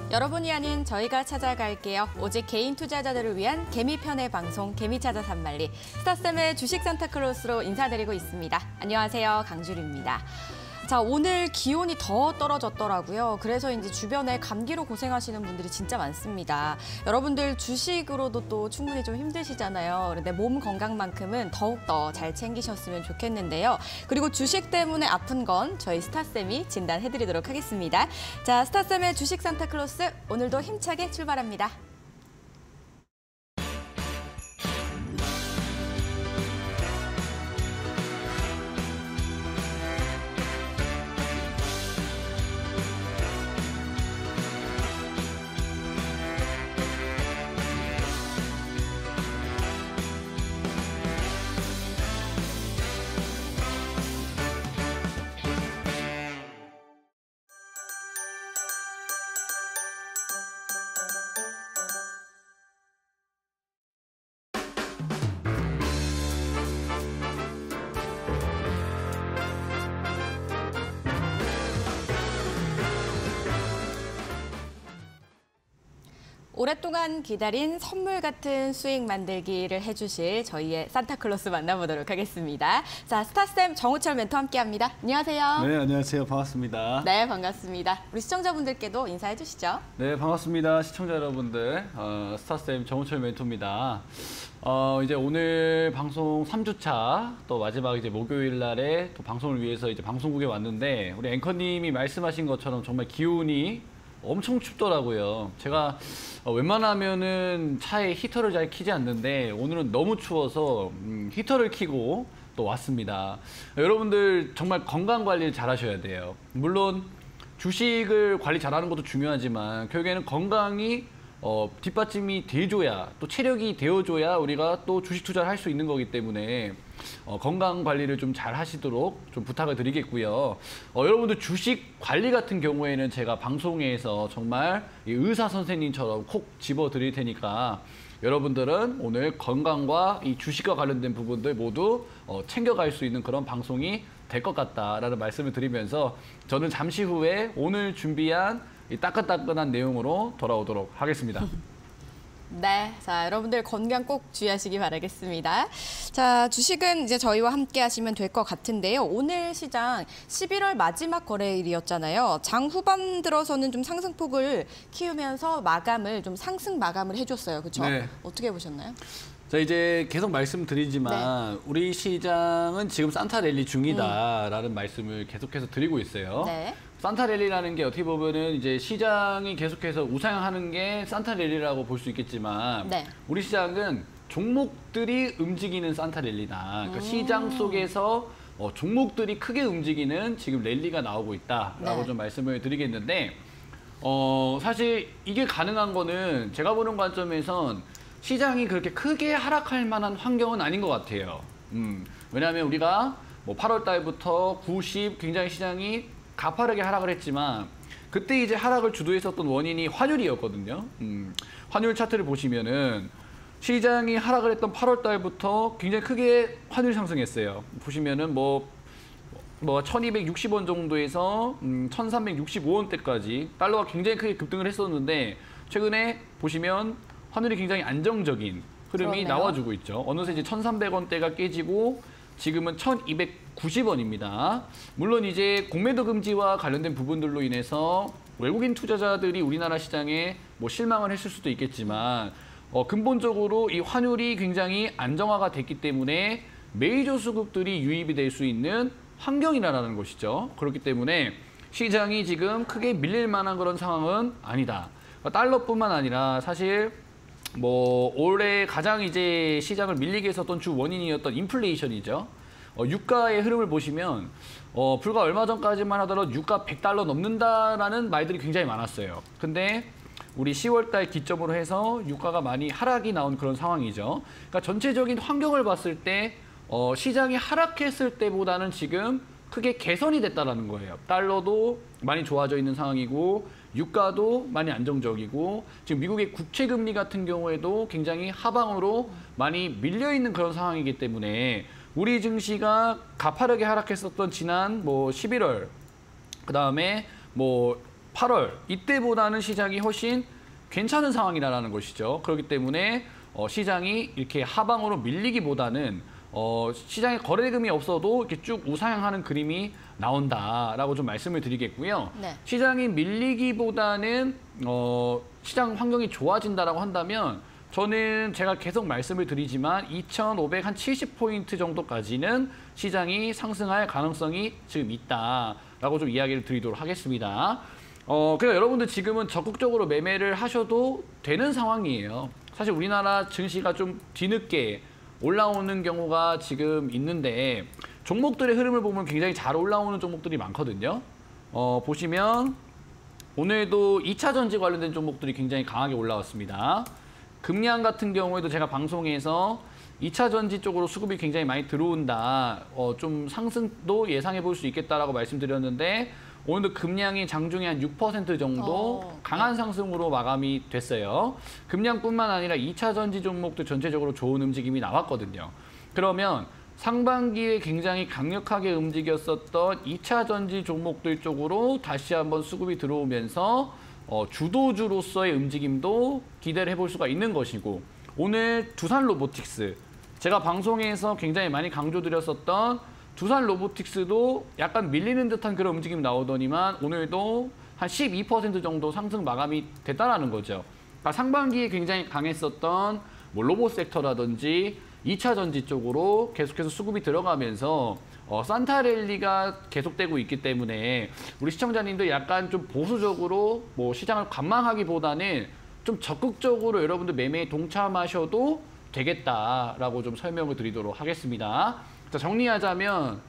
여러분이 아닌 저희가 찾아갈게요. 오직 개인 투자자들을 위한 개미편의 방송 개미찾아 산말리 스타쌤의 주식 산타클로스로 인사드리고 있습니다. 안녕하세요, 강주리입니다. 자, 오늘 기온이 더 떨어졌더라고요. 그래서 이제 주변에 감기로 고생하시는 분들이 진짜 많습니다. 여러분들 주식으로도 또 충분히 좀 힘드시잖아요. 그런데 몸 건강만큼은 더욱더 잘 챙기셨으면 좋겠는데요. 그리고 주식 때문에 아픈 건 저희 스타쌤이 진단해드리도록 하겠습니다. 자, 스타쌤의 주식 산타클로스 오늘도 힘차게 출발합니다. 오랫동안 기다린 선물 같은 수익 만들기를 해주실 저희의 산타클로스 만나보도록 하겠습니다. 자, 스타쌤 정우철 멘토 함께합니다. 안녕하세요. 네, 안녕하세요. 반갑습니다. 네, 반갑습니다. 우리 시청자분들께도 인사해 주시죠. 네, 반갑습니다. 시청자 여러분들. 스타쌤 정우철 멘토입니다. 이제 오늘 방송 3주차 또 마지막 이제 목요일 날에 또 방송을 위해서 이제 방송국에 왔는데 우리 앵커님이 말씀하신 것처럼 정말 기온이 엄청 춥더라고요. 제가 웬만하면은 차에 히터를 잘 켜지 않는데 오늘은 너무 추워서 히터를 켜고 또 왔습니다. 여러분들 정말 건강 관리를 잘 하셔야 돼요. 물론 주식을 관리 잘하는 것도 중요하지만 결국에는 건강이 뒷받침이 돼줘야 또 체력이 되어줘야 우리가 또 주식 투자를 할 수 있는 거기 때문에 건강 관리를 좀 잘 하시도록 좀 부탁을 드리겠고요. 여러분들 주식 관리 같은 경우에는 제가 방송에서 정말 이 의사 선생님처럼 콕 집어 드릴 테니까 여러분들은 오늘 건강과 이 주식과 관련된 부분들 모두 챙겨갈 수 있는 그런 방송이 될 것 같다라는 말씀을 드리면서 저는 잠시 후에 오늘 준비한 이 따끈따끈한 내용으로 돌아오도록 하겠습니다. 네, 자, 여러분들 건강 꼭 주의하시기 바라겠습니다. 자, 주식은 이제 저희와 함께 하시면 될 것 같은데요. 오늘 시장 11월 마지막 거래일이었잖아요. 장 후반 들어서는 좀 상승폭을 키우면서 마감을 좀 상승 마감을 해줬어요. 그렇죠? 네. 어떻게 보셨나요? 자, 이제 계속 말씀드리지만 네. 우리 시장은 지금 산타랠리 중이다라는 말씀을 계속해서 드리고 있어요. 네. 산타랠리라는 게 어떻게 보면은 이제 시장이 계속해서 우상향하는 게 산타랠리라고 볼 수 있겠지만 네. 우리 시장은 종목들이 움직이는 산타랠리다. 그러니까 시장 속에서 종목들이 크게 움직이는 지금 랠리가 나오고 있다라고 네. 좀 말씀을 드리겠는데 사실 이게 가능한 거는 제가 보는 관점에선 시장이 그렇게 크게 하락할 만한 환경은 아닌 것 같아요. 왜냐하면 우리가 뭐 8월 달부터 90 굉장히 시장이 가파르게 하락을 했지만 그때 이제 하락을 주도했었던 원인이 환율이었거든요. 환율 차트를 보시면은 시장이 하락을 했던 8월 달부터 굉장히 크게 환율이 상승했어요. 보시면은 뭐 1260원 정도에서 1365원대까지 달러가 굉장히 크게 급등을 했었는데 최근에 보시면 환율이 굉장히 안정적인 흐름이 그렇네요. 나와주고 있죠. 어느새 이제 1300원대가 깨지고 지금은 1290원입니다. 물론 이제 공매도 금지와 관련된 부분들로 인해서 외국인 투자자들이 우리나라 시장에 뭐 실망을 했을 수도 있겠지만 근본적으로 이 환율이 굉장히 안정화가 됐기 때문에 메이저 수급들이 유입이 될 수 있는 환경이라는 것이죠. 그렇기 때문에 시장이 지금 크게 밀릴 만한 그런 상황은 아니다. 달러뿐만 아니라 사실 뭐 올해 가장 이제 시장을 밀리게 했었던 주 원인이었던 인플레이션이죠. 유가의 흐름을 보시면 불과 얼마 전까지만 하더라도 유가 100달러 넘는다라는 말들이 굉장히 많았어요. 근데 우리 10월 달 기점으로 해서 유가가 많이 하락이 나온 그런 상황이죠. 그러니까 전체적인 환경을 봤을 때 시장이 하락했을 때보다는 지금 크게 개선이 됐다는 거예요. 달러도 많이 좋아져 있는 상황이고 유가도 많이 안정적이고 지금 미국의 국채 금리 같은 경우에도 굉장히 하방으로 많이 밀려 있는 그런 상황이기 때문에 우리 증시가 가파르게 하락했었던 지난 11월 그다음에 8월 8월 이때보다는 시장이 훨씬 괜찮은 상황이라는 것이죠. 그렇기 때문에 시장이 이렇게 하방으로 밀리기보다는 시장에 거래대금이 없어도 이렇게 쭉 우상향하는 그림이 나온다라고 좀 말씀을 드리겠고요. 네. 시장이 밀리기보다는 시장 환경이 좋아진다라고 한다면 저는 제가 계속 말씀을 드리지만 2,570포인트 정도까지는 시장이 상승할 가능성이 지금 있다라고 좀 이야기를 드리도록 하겠습니다. 그러니까 여러분들 지금은 적극적으로 매매를 하셔도 되는 상황이에요. 사실 우리나라 증시가 좀 뒤늦게 올라오는 경우가 지금 있는데 종목들의 흐름을 보면 굉장히 잘 올라오는 종목들이 많거든요. 보시면 오늘도 2차 전지 관련된 종목들이 굉장히 강하게 올라왔습니다. 금양 같은 경우에도 제가 방송에서 2차 전지 쪽으로 수급이 굉장히 많이 들어온다. 좀 상승도 예상해 볼 수 있겠다라고 말씀드렸는데 오늘도 금양이 장중에 한 6% 정도 강한 상승으로 마감이 됐어요. 금양뿐만 아니라 2차 전지 종목도 전체적으로 좋은 움직임이 나왔거든요. 그러면 상반기에 굉장히 강력하게 움직였었던 2차 전지 종목들 쪽으로 다시 한번 수급이 들어오면서 주도주로서의 움직임도 기대를 해볼 수가 있는 것이고 오늘 두산 로보틱스 제가 방송에서 굉장히 많이 강조드렸었던 두산 로보틱스도 약간 밀리는 듯한 그런 움직임 나오더니만 오늘도 한 12% 정도 상승 마감이 됐다라는 거죠. 그러니까 상반기에 굉장히 강했었던 뭐 로봇 섹터라든지 2차 전지 쪽으로 계속해서 수급이 들어가면서 산타랠리가 계속되고 있기 때문에 우리 시청자님도 약간 좀 보수적으로 뭐 시장을 관망하기보다는 좀 적극적으로 여러분들 매매에 동참하셔도 되겠다라고 좀 설명을 드리도록 하겠습니다. 자, 정리하자면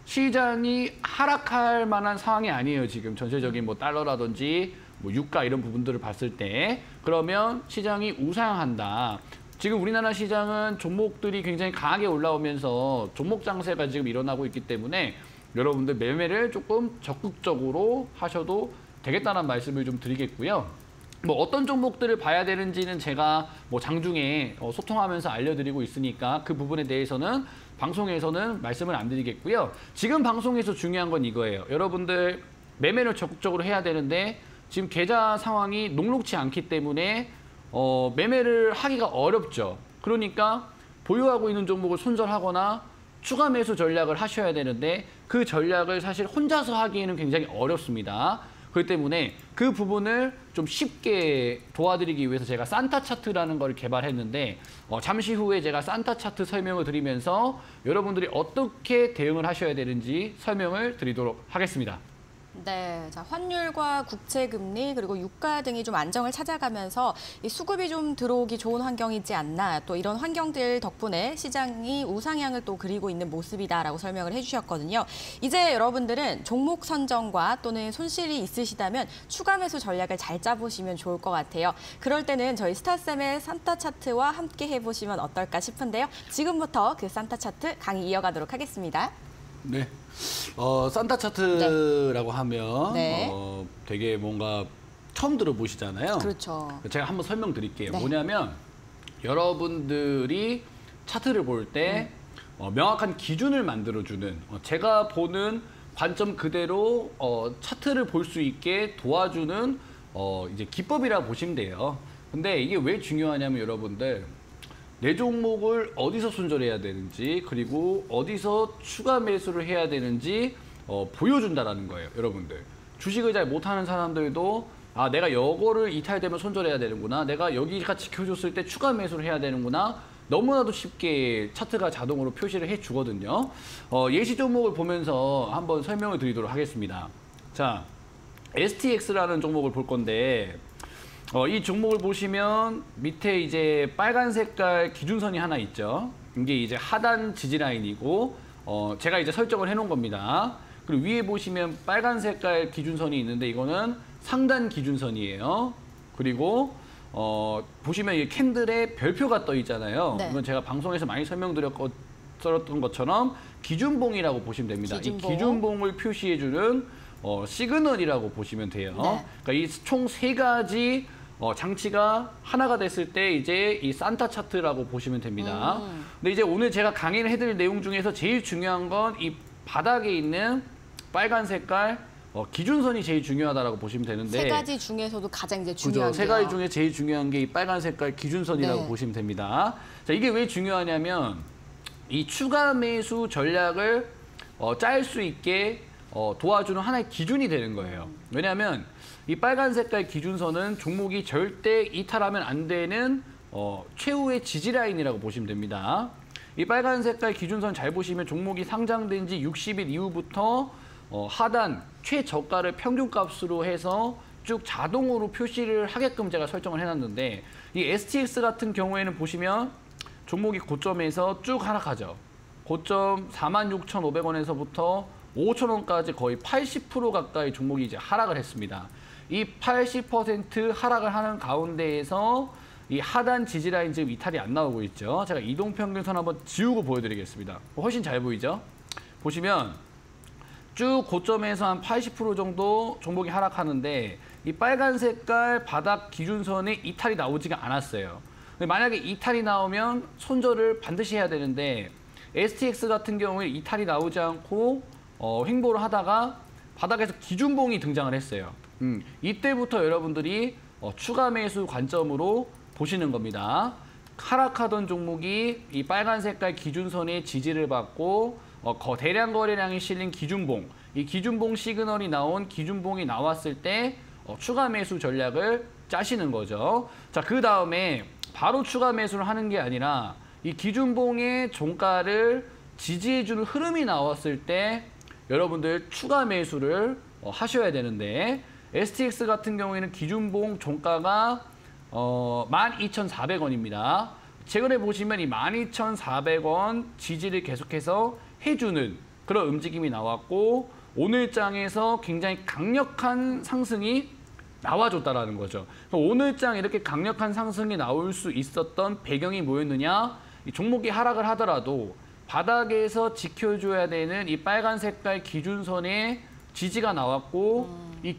시장이 하락할 만한 상황이 아니에요. 지금 전체적인 뭐 달러라든지 뭐 유가 이런 부분들을 봤을 때 그러면 시장이 우상향한다. 지금 우리나라 시장은 종목들이 굉장히 강하게 올라오면서 종목 장세가 지금 일어나고 있기 때문에 여러분들 매매를 조금 적극적으로 하셔도 되겠다는 말씀을 좀 드리겠고요. 뭐 어떤 종목들을 봐야 되는지는 제가 뭐 장중에 소통하면서 알려드리고 있으니까 그 부분에 대해서는 방송에서는 말씀을 안 드리겠고요. 지금 방송에서 중요한 건 이거예요. 여러분들 매매를 적극적으로 해야 되는데 지금 계좌 상황이 녹록치 않기 때문에 매매를 하기가 어렵죠. 그러니까 보유하고 있는 종목을 손절하거나 추가 매수 전략을 하셔야 되는데 그 전략을 사실 혼자서 하기에는 굉장히 어렵습니다. 그렇기 때문에 그 부분을 좀 쉽게 도와드리기 위해서 제가 산타 차트라는 걸 개발했는데 잠시 후에 제가 산타 차트 설명을 드리면서 여러분들이 어떻게 대응을 하셔야 되는지 설명을 드리도록 하겠습니다. 네, 자, 환율과 국채금리 그리고 유가 등이 좀 안정을 찾아가면서 이 수급이 좀 들어오기 좋은 환경이지 않나 또 이런 환경들 덕분에 시장이 우상향을 또 그리고 있는 모습이다라고 설명을 해주셨거든요. 이제 여러분들은 종목 선정과 또는 손실이 있으시다면 추가 매수 전략을 잘 짜보시면 좋을 것 같아요. 그럴 때는 저희 스타쌤의 산타 차트와 함께 해보시면 어떨까 싶은데요. 지금부터 그 산타 차트 강의 이어가도록 하겠습니다. 네. 산타 차트라고 하면 네. 되게 뭔가 처음 들어보시잖아요. 그렇죠. 제가 한번 설명드릴게요. 네. 뭐냐면 여러분들이 차트를 볼 때 명확한 기준을 만들어주는 제가 보는 관점 그대로 차트를 볼 수 있게 도와주는 이제 기법이라고 보시면 돼요. 근데 이게 왜 중요하냐면 여러분들 내 종목을 어디서 손절해야 되는지 그리고 어디서 추가 매수를 해야 되는지 보여준다라는 거예요. 여러분들 주식을 잘 못하는 사람들도 아 내가 요거를 이탈되면 손절해야 되는구나. 내가 여기가 지켜줬을 때 추가 매수를 해야 되는구나. 너무나도 쉽게 차트가 자동으로 표시를 해주거든요. 예시 종목을 보면서 한번 설명을 드리도록 하겠습니다. 자, STX라는 종목을 볼 건데 이 종목을 보시면 밑에 이제 빨간 색깔 기준선이 하나 있죠. 이게 이제 하단 지지라인이고 제가 이제 설정을 해놓은 겁니다. 그리고 위에 보시면 빨간 색깔 기준선이 있는데 이거는 상단 기준선이에요. 그리고 보시면 이 캔들에 별표가 떠 있잖아요. 네. 이건 제가 방송에서 많이 설명드렸던 것처럼 기준봉이라고 보시면 됩니다. 기준봉. 이 기준봉을 표시해주는 시그널이라고 보시면 돼요. 네. 그러니까 이 총 3가지 장치가 하나가 됐을 때 이제 이 산타 차트라고 보시면 됩니다. 근데 이제 오늘 제가 강의를 해드릴 내용 중에서 제일 중요한 건 이 바닥에 있는 빨간 색깔 기준선이 제일 중요하다라고 보시면 되는데 3가지 중에서도 가장 이제 중요한 게 3가지 중에 제일 중요한 게 이 빨간 색깔 기준선이라고 보시면 됩니다. 자, 이게 왜 중요하냐면 이 추가 매수 전략을 짤 수 있게 도와주는 하나의 기준이 되는 거예요. 왜냐하면 이 빨간 색깔 기준선은 종목이 절대 이탈하면 안 되는 최후의 지지 라인이라고 보시면 됩니다. 이 빨간 색깔 기준선 잘 보시면 종목이 상장된 지 60일 이후부터 하단 최저가를 평균값으로 해서 쭉 자동으로 표시를 하게끔 제가 설정을 해놨는데 이 STX 같은 경우에는 보시면 종목이 고점에서 쭉 하락하죠. 고점 46,500원에서부터 5,000원까지 거의 80% 가까이 종목이 이제 하락을 했습니다. 이 80% 하락을 하는 가운데에서 이 하단 지지라인 지금 이탈이 안 나오고 있죠. 제가 이동평균선 한번 지우고 보여드리겠습니다. 훨씬 잘 보이죠? 보시면 쭉 고점에서 한 80% 정도 종목이 하락하는데 이 빨간 색깔 바닥 기준선에 이탈이 나오지가 않았어요. 만약에 이탈이 나오면 손절을 반드시 해야 되는데 STX 같은 경우에 이탈이 나오지 않고 횡보를 하다가 바닥에서 기준봉이 등장을 했어요. 이때부터 여러분들이 추가 매수 관점으로 보시는 겁니다. 하락하던 종목이 이 빨간 색깔 기준선의 지지를 받고 대량 거래량이 실린 기준봉, 이 기준봉 시그널이 나온 기준봉이 나왔을 때 추가 매수 전략을 짜시는 거죠. 자, 그 다음에 바로 추가 매수를 하는 게 아니라 이 기준봉의 종가를 지지해주는 흐름이 나왔을 때 여러분들 추가 매수를 하셔야 되는데 STX 같은 경우에는 기준봉 종가가 12,400원입니다. 최근에 보시면 이 12,400원 지지를 계속해서 해주는 그런 움직임이 나왔고 오늘 장에서 굉장히 강력한 상승이 나와줬다라는 거죠. 오늘 장 이렇게 강력한 상승이 나올 수 있었던 배경이 뭐였느냐? 이 종목이 하락을 하더라도 바닥에서 지켜줘야 되는 이 빨간 색깔 기준선에 지지가 나왔고 이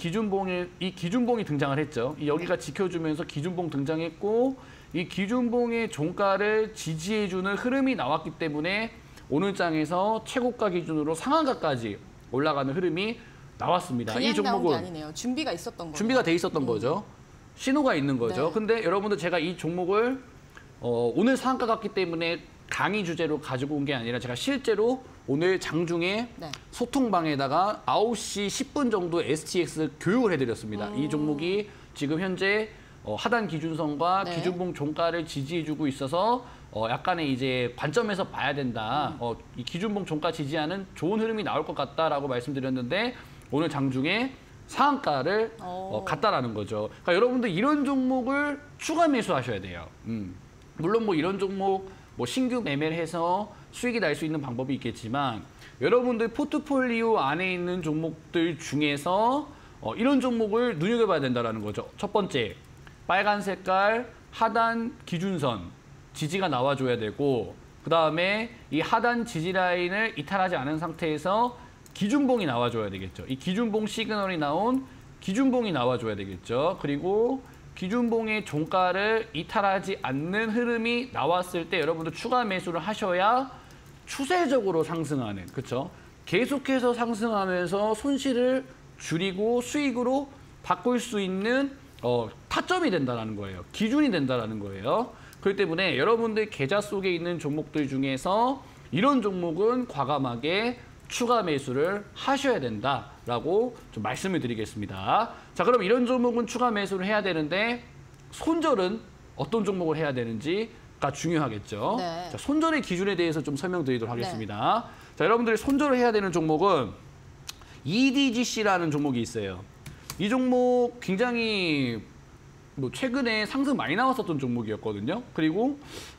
기준봉이 등장을 했죠. 여기가 지켜주면서 기준봉 등장했고 이 기준봉의 종가를 지지해주는 흐름이 나왔기 때문에 오늘 장에서 최고가 기준으로 상한가까지 올라가는 흐름이 나왔습니다. 그냥 이 종목은 나온 게 아니네요. 준비가 있었던 거죠. 준비가 돼 있었던 거죠. 신호가 있는 거죠. 네. 근데 여러분들 제가 이 종목을 오늘 상한가 갔기 때문에 강의 주제로 가지고 온 게 아니라 제가 실제로 오늘 장중에 소통방에다가 9시 10분 정도 STX 교육을 해드렸습니다. 이 종목이 지금 현재 하단 기준선과 기준봉 종가를 지지해주고 있어서 약간의 이제 관점에서 봐야 된다. 이 기준봉 종가 지지하는 좋은 흐름이 나올 것 같다라고 말씀드렸는데 오늘 장중에 상한가를 갔다라는 거죠. 그러니까 여러분들 이런 종목을 추가 매수하셔야 돼요. 물론 뭐 이런 종목 신규 매매를 해서 수익이 날 수 있는 방법이 있겠지만 여러분들 포트폴리오 안에 있는 종목들 중에서 이런 종목을 눈여겨봐야 된다는 거죠. 첫 번째, 빨간 색깔 하단 기준선 지지가 나와줘야 되고 그다음에 이 하단 지지 라인을 이탈하지 않은 상태에서 기준봉이 나와줘야 되겠죠. 이 기준봉 시그널이 나온 기준봉이 나와줘야 되겠죠. 그리고 기준봉의 종가를 이탈하지 않는 흐름이 나왔을 때 여러분들 추가 매수를 하셔야 추세적으로 상승하는, 그렇죠? 계속해서 상승하면서 손실을 줄이고 수익으로 바꿀 수 있는 타점이 된다는 거예요. 기준이 된다는 거예요. 그렇기 때문에 여러분들 계좌 속에 있는 종목들 중에서 이런 종목은 과감하게 추가 매수를 하셔야 된다라고 좀 말씀을 드리겠습니다. 자, 그럼 이런 종목은 추가 매수를 해야 되는데 손절은 어떤 종목을 해야 되는지가 중요하겠죠. 네. 자, 손절의 기준에 대해서 좀 설명드리도록 하겠습니다. 자, 여러분들이 손절을 해야 되는 종목은 EDGC라는 종목이 있어요. 이 종목 굉장히 최근에 상승 많이 나왔었던 종목이었거든요. 그리고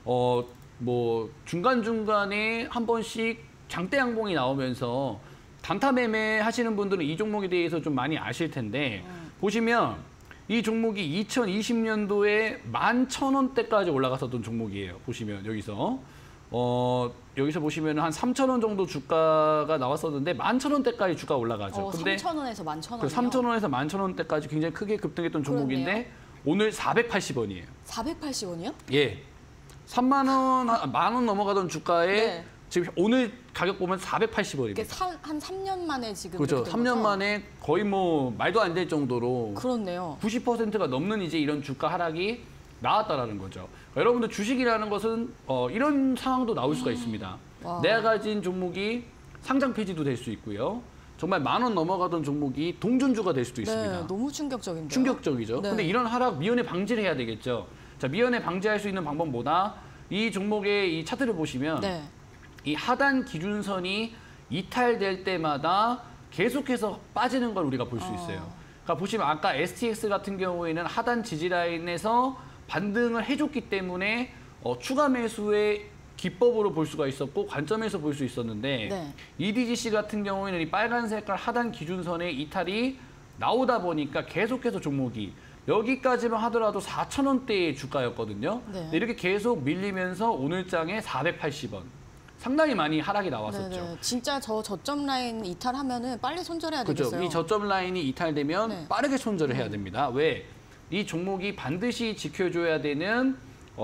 중간중간에 한 번씩 장대 양봉이 나오면서 단타 매매 하시는 분들은 이 종목에 대해서 좀 많이 아실 텐데 보시면 이 종목이 2020년도에 11,000원대까지 올라갔었던 종목이에요. 보시면 여기서 보시면 한 3,000원 정도 주가가 나왔었는데 11,000원대까지 주가 올라가죠. 근데 3,000원에서 11,000원이요? 3,000원에서 11,000원대까지 굉장히 크게 급등했던 종목인데 그렇네요. 오늘 480원이에요. 480원이요? 예. 3만 원, 10,000원 넘어가던 주가에 지금 오늘 가격 보면 480원입니다. 한 3년 만에 지금 그렇죠. 3년 만에 거의 뭐 말도 안 될 정도로 그렇네요. 90%가 넘는 이제 이런 주가 하락이 나왔다라는 거죠. 여러분들 주식이라는 것은 이런 상황도 나올 수가 있습니다. 와. 내가 가진 종목이 상장 폐지도 될 수 있고요. 정말 10,000원 넘어가던 종목이 동전주가 될 수도 있습니다. 네, 너무 충격적인데요. 충격적이죠. 네. 근데 이런 하락 미연에 방지를 해야 되겠죠. 자, 미연에 방지할 수 있는 방법 뭐다? 이 종목의 이 차트를 보시면 네. 이 하단 기준선이 이탈될 때마다 계속해서 빠지는 걸 우리가 볼 수 있어요. 그러니까 보시면 아까 STX 같은 경우에는 하단 지지 라인에서 반등을 해줬기 때문에 추가 매수의 기법으로 볼 수가 있었고 관점에서 볼 수 있었는데 네. EDGC 같은 경우에는 이 빨간 색깔 하단 기준선의 이탈이 나오다 보니까 계속해서 종목이 여기까지만 하더라도 4,000원대의 주가였거든요. 네. 근데 이렇게 계속 밀리면서 오늘 장에 480원. 상당히 많이 하락이 나왔었죠. 네네. 진짜 저 저점 라인 이탈하면은 빨리 손절해야 그렇죠. 되겠어요. 이 저점 라인이 이탈되면 네. 빠르게 손절을 해야 됩니다. 왜? 이 종목이 반드시 지켜줘야 되는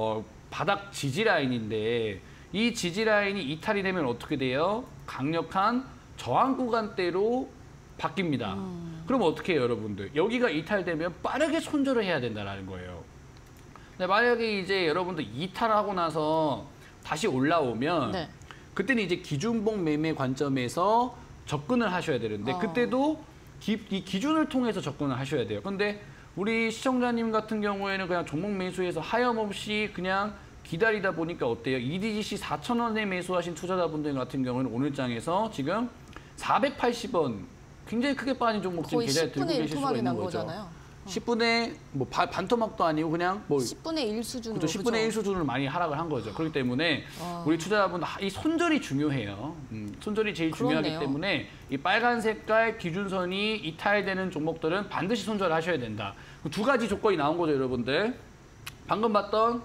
바닥 지지 라인인데 이 지지 라인이 이탈이 되면 어떻게 돼요? 강력한 저항 구간대로 바뀝니다. 그럼 어떻게 해요, 여러분들? 여기가 이탈되면 빠르게 손절을 해야 된다는 거예요. 근데 만약에 이제 여러분들 이탈하고 나서 다시 올라오면 네. 그때는 이제 기준봉 매매 관점에서 접근을 하셔야 되는데 그때도 이 기준을 통해서 접근을 하셔야 돼요. 근데 우리 시청자님 같은 경우에는 그냥 종목 매수해서 하염없이 그냥 기다리다 보니까 어때요? EDGC 4,000원에 매수하신 투자자분들 같은 경우는 오늘 장에서 지금 480원 굉장히 크게 빠진 종목 지금 계좌에 들고 계실 수가 있는 거죠. 거잖아요. 10분의 뭐 반토막도 아니고 그냥 뭐 10분의 1 수준으로. 그렇죠. 10분의 1 수준으로 많이 하락을 한 거죠. 그렇기 때문에 우리 투자자분 이 손절이 중요해요. 손절이 제일 그렇네요. 중요하기 때문에 이 빨간 색깔 기준선이 이탈되는 종목들은 반드시 손절하셔야 된다. 두 가지 조건이 나온 거죠, 여러분들. 방금 봤던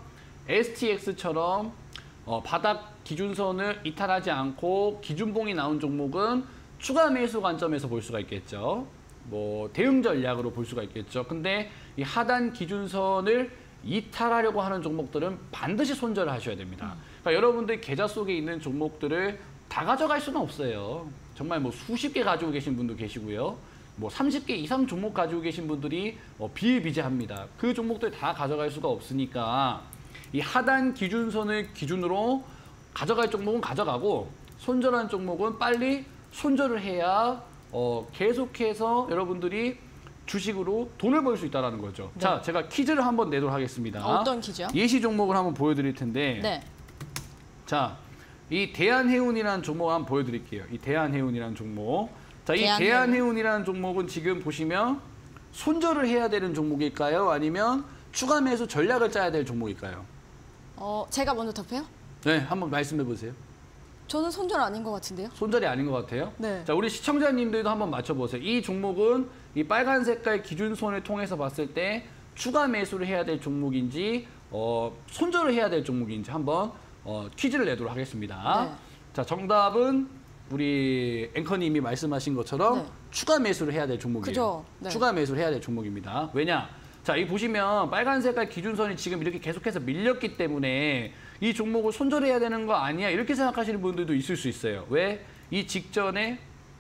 STX처럼 바닥 기준선을 이탈하지 않고 기준봉이 나온 종목은 추가 매수 관점에서 볼 수가 있겠죠. 뭐 대응 전략으로 볼 수가 있겠죠. 근데 이 하단 기준선을 이탈하려고 하는 종목들은 반드시 손절을 하셔야 됩니다. 그러니까 여러분들 계좌 속에 있는 종목들을 다 가져갈 수는 없어요. 정말 뭐 수십 개 가지고 계신 분도 계시고요. 뭐 30개 이상 종목 가지고 계신 분들이 비일비재합니다. 그 종목들 다 가져갈 수가 없으니까 이 하단 기준선을 기준으로 가져갈 종목은 가져가고 손절한 종목은 빨리 손절을 해야 계속해서 여러분들이 주식으로 돈을 벌 수 있다는 거죠. 네. 자, 제가 퀴즈를 한번 내도록 하겠습니다. 어떤 퀴즈요? 예시 종목을 한번 보여드릴 텐데 네. 자, 이 대한해운이라는 종목 한번 보여드릴게요. 이 대한해운이라는 종목. 자, 이 대한해운이라는 종목은 지금 보시면 손절을 해야 되는 종목일까요? 아니면 추가 매수 전략을 짜야 될 종목일까요? 제가 먼저 답해요? 네, 한번 말씀해 보세요. 저는 손절 아닌 것 같은데요? 손절이 아닌 것 같아요? 네. 자, 우리 시청자님들도 한번 맞춰보세요. 이 종목은 이 빨간 색깔 기준선을 통해서 봤을 때 추가 매수를 해야 될 종목인지 손절을 해야 될 종목인지 한번 퀴즈를 내도록 하겠습니다. 네. 자, 정답은 우리 앵커님이 말씀하신 것처럼 네. 추가 매수를 해야 될 종목이에요. 그죠? 네. 추가 매수를 해야 될 종목입니다. 왜냐? 자, 이 보시면 빨간 색깔 기준선이 지금 이렇게 계속해서 밀렸기 때문에 이 종목을 손절해야 되는 거 아니야? 이렇게 생각하시는 분들도 있을 수 있어요. 왜? 이 직전에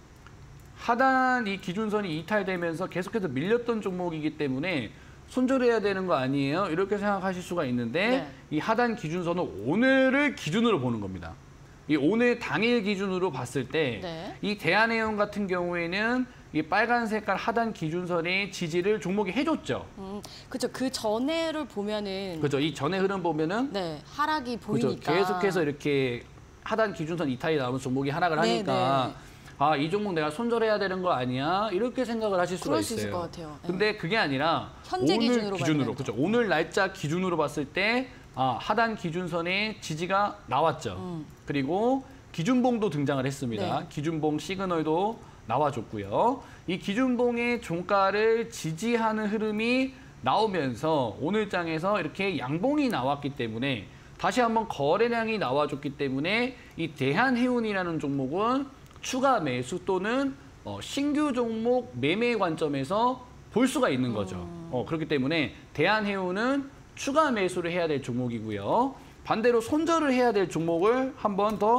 하단 이 기준선이 이탈되면서 계속해서 밀렸던 종목이기 때문에 손절해야 되는 거 아니에요? 이렇게 생각하실 수가 있는데 네. 이 하단 기준선은 오늘을 기준으로 보는 겁니다. 이 오늘 당일 기준으로 봤을 때 이 대한해운 같은 경우에는 이 빨간 색깔 하단 기준선의 지지를 종목이 해줬죠. 그렇죠. 그 전에를 보면은 그렇죠. 이 전의 흐름 보면은 하락이 보이니까 그렇죠. 계속해서 이렇게 하단 기준선 이탈이 나오면 종목이 하락을 하니까 아, 이 종목 내가 손절해야 되는 거 아니야? 이렇게 생각을 하실 수가 있어요. 있을 것 같아요. 근데 그게 아니라 현재 오늘 기준으로 그렇죠. 오늘 날짜 기준으로 봤을 때 하단 기준선의 지지가 나왔죠. 그리고 기준봉도 등장을 했습니다. 네. 기준봉 시그널도 나와줬고요. 이 기준봉의 종가를 지지하는 흐름이 나오면서 오늘 장에서 이렇게 양봉이 나왔기 때문에 다시 한번 거래량이 나와줬기 때문에 이 대한해운이라는 종목은 추가 매수 또는 신규 종목 매매 관점에서 볼 수가 있는 거죠. 그렇기 때문에 대한해운은 추가 매수를 해야 될 종목이고요. 반대로 손절을 해야 될 종목을 한 번 더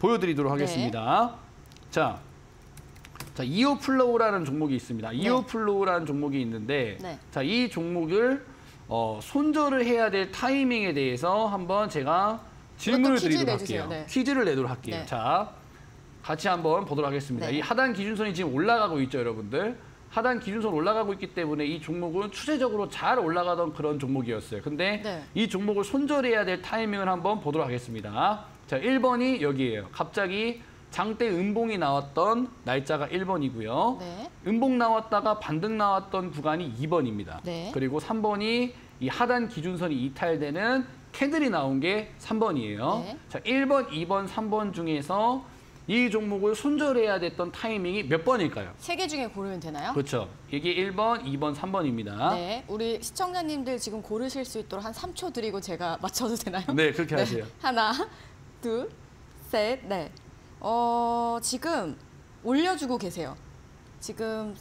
보여드리도록 하겠습니다. 자, 이오플로우라는 종목이 있습니다. 이오플로우라는 종목이 있는데 자, 이 종목을 손절을 해야 될 타이밍에 대해서 한번 제가 질문을 드리도록 할게요. 퀴즈를 내도록 할게요. 자, 같이 한번 보도록 하겠습니다. 이 하단 기준선이 지금 올라가고 있죠, 여러분들. 하단 기준선 올라가고 있기 때문에 이 종목은 추세적으로 잘 올라가던 그런 종목이었어요. 근데 이 종목을 손절해야 될 타이밍을 한번 보도록 하겠습니다. 자, 1번이 여기예요. 갑자기 장대 음봉이 나왔던 날짜가 1번이고요. 음봉 나왔다가 반등 나왔던 구간이 2번입니다. 그리고 3번이 이 하단 기준선이 이탈되는 캔들이 나온 게 3번이에요. 자, 1번, 2번, 3번 중에서 이 종목을 손절해야 됐던 타이밍이 몇 번일까요? 3개 중에 고르면 되나요? 그렇죠. 이게 1번, 2번, 3번입니다. 네, 우리 시청자님들 지금 고르실 수 있도록 한 3초 드리고 제가 맞춰도 되나요? 네, 그렇게 하세요. 하나, 둘, 셋, 넷. 지금 올려주고 계세요. 지금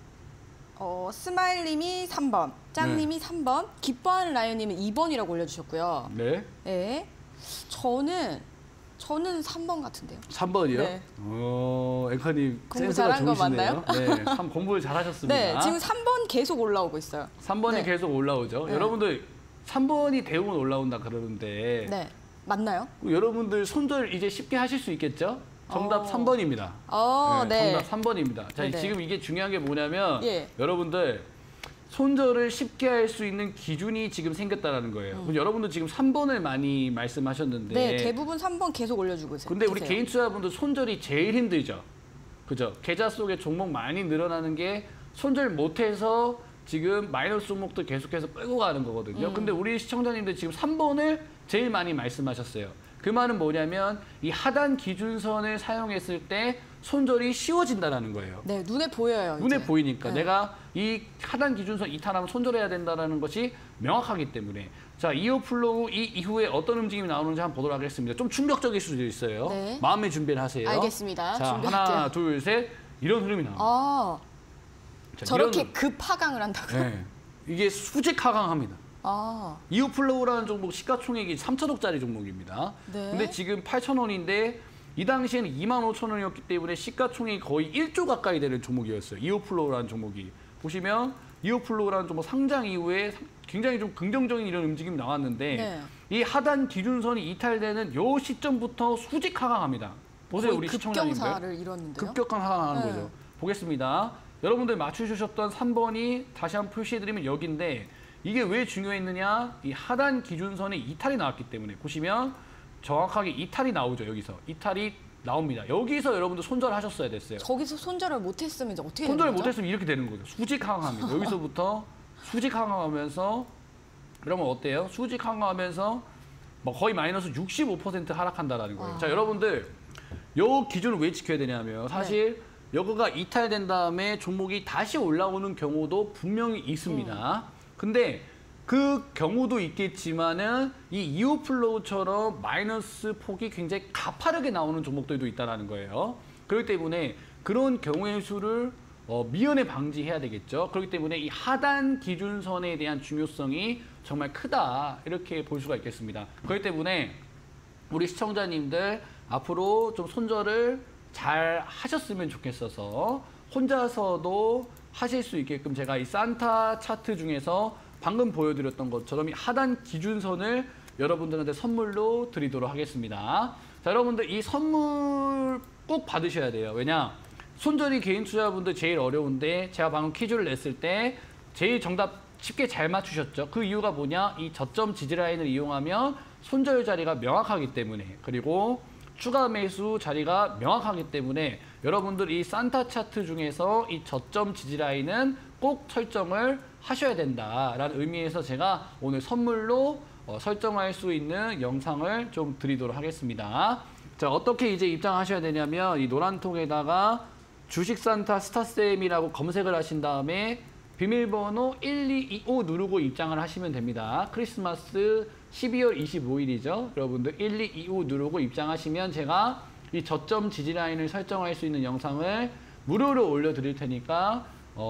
스마일님이 3번, 짱님이 3번, 기뻐하는 라이언님은 2번이라고 올려주셨고요. 네. 저는 3번 같은데요. 3번이요? 네. 앵커님 공부 센스가 잘한 거 좋으시네요. 맞나요? 네, 공부를 잘하셨습니다. 네, 지금 3번 계속 올라오고 있어요. 3번이 계속 올라오죠. 여러분들 3번이 대부분 올라온다 그러는데 맞나요? 여러분들 손절 이제 쉽게 하실 수 있겠죠? 정답 3번입니다. 정답 3번입니다. 자, 지금 이게 중요한 게 뭐냐면 여러분들 손절을 쉽게 할 수 있는 기준이 지금 생겼다는 거예요. 여러분들 지금 3번을 많이 말씀하셨는데 네, 대부분 3번 계속 올려주고 있어요. 근데 우리 개인 투자분들 손절이 제일 힘들죠. 그죠? 계좌 속에 종목 많이 늘어나는 게 손절 못해서 지금 마이너스 종목도 계속해서 끌고 가는 거거든요. 근데 우리 시청자님들 지금 3번을 제일 많이 말씀하셨어요. 그 말은 뭐냐면 이 하단 기준선을 사용했을 때 손절이 쉬워진다는 거예요. 네, 눈에 보여요. 눈에 보이니까 내가 이 하단 기준선 이탈하면 손절해야 된다는 것이 명확하기 때문에 자, 이오플로우 이 이후에 어떤 움직임이 나오는지 한번 보도록 하겠습니다. 좀 충격적일 수도 있어요. 마음의 준비를 하세요. 알겠습니다. 자, 하나, 둘, 셋. 이런 흐름이 나와요. 자, 저렇게 급하강을 한다고요? 이게 수직 하강합니다. 이오플로우라는 종목 시가총액이 3천억짜리 종목입니다. 근데 지금 8,000원인데 이 당시에는 25,000원이었기 때문에 시가총액이 거의 1조 가까이 되는 종목이었어요. 이오플로우라는 종목이. 보시면 이오플로우라는 종목 상장 이후에 굉장히 좀 긍정적인 이런 움직임이 나왔는데 이 하단 기준선이 이탈되는 이 시점부터 수직 하강합니다. 보세요, 우리 시청자님들. 급경사를 이뤘는데요. 급격한 하강하는 거죠. 보겠습니다. 여러분들 맞추셨던 3번이 다시 한번 표시해드리면 여기인데 이게 왜 중요했느냐? 이 하단 기준선에 이탈이 나왔기 때문에 보시면 정확하게 이탈이 나오죠. 여기서 이탈이 나옵니다. 여기서 여러분들 손절하셨어야 됐어요. 저기서 손절을 못했으면 이제 어떻게 되는 거죠? 손절을 못했으면 이렇게 되는 거죠. 수직 하강합니다. 여기서부터 수직 하강하면서 그러면 어때요? 수직 하강하면서 뭐 거의 마이너스 65% 하락한다라는 거예요. 자, 여러분들 요 기준을 왜 지켜야 되냐면 사실 여기가 이탈된 다음에 종목이 다시 올라오는 경우도 분명히 있습니다. 근데 그 경우도 있겠지만은 이 이오플로우처럼 마이너스 폭이 굉장히 가파르게 나오는 종목들도 있다는 거예요. 그렇기 때문에 그런 경우의 수를 미연에 방지해야 되겠죠. 그렇기 때문에 이 하단 기준선에 대한 중요성이 정말 크다 이렇게 볼 수가 있겠습니다. 그렇기 때문에 우리 시청자님들 앞으로 좀 손절을 잘 하셨으면 좋겠어서 혼자서도 하실 수 있게끔 제가 이 산타 차트 중에서 방금 보여드렸던 것처럼 이 하단 기준선을 여러분들한테 선물로 드리도록 하겠습니다. 자, 여러분들 이 선물 꼭 받으셔야 돼요. 왜냐? 손절이 개인 투자분들 제일 어려운데 제가 방금 퀴즈를 냈을 때 제일 정답 쉽게 잘 맞추셨죠. 그 이유가 뭐냐? 이 저점 지지라인을 이용하면 손절 자리가 명확하기 때문에 그리고 추가 매수 자리가 명확하기 때문에 여러분들 이 산타 차트 중에서 이 저점 지지라인은 꼭 설정을 하셔야 된다라는 의미에서 제가 오늘 선물로 설정할 수 있는 영상을 좀 드리도록 하겠습니다. 자, 어떻게 이제 입장하셔야 되냐면 이 노란 통에다가 주식 산타 스타쌤이라고 검색을 하신 다음에 비밀번호 1225 누르고 입장을 하시면 됩니다. 크리스마스 12월 25일이죠. 여러분들 1225 누르고 입장하시면 제가 이 저점 지지라인을 설정할 수 있는 영상을 무료로 올려드릴 테니까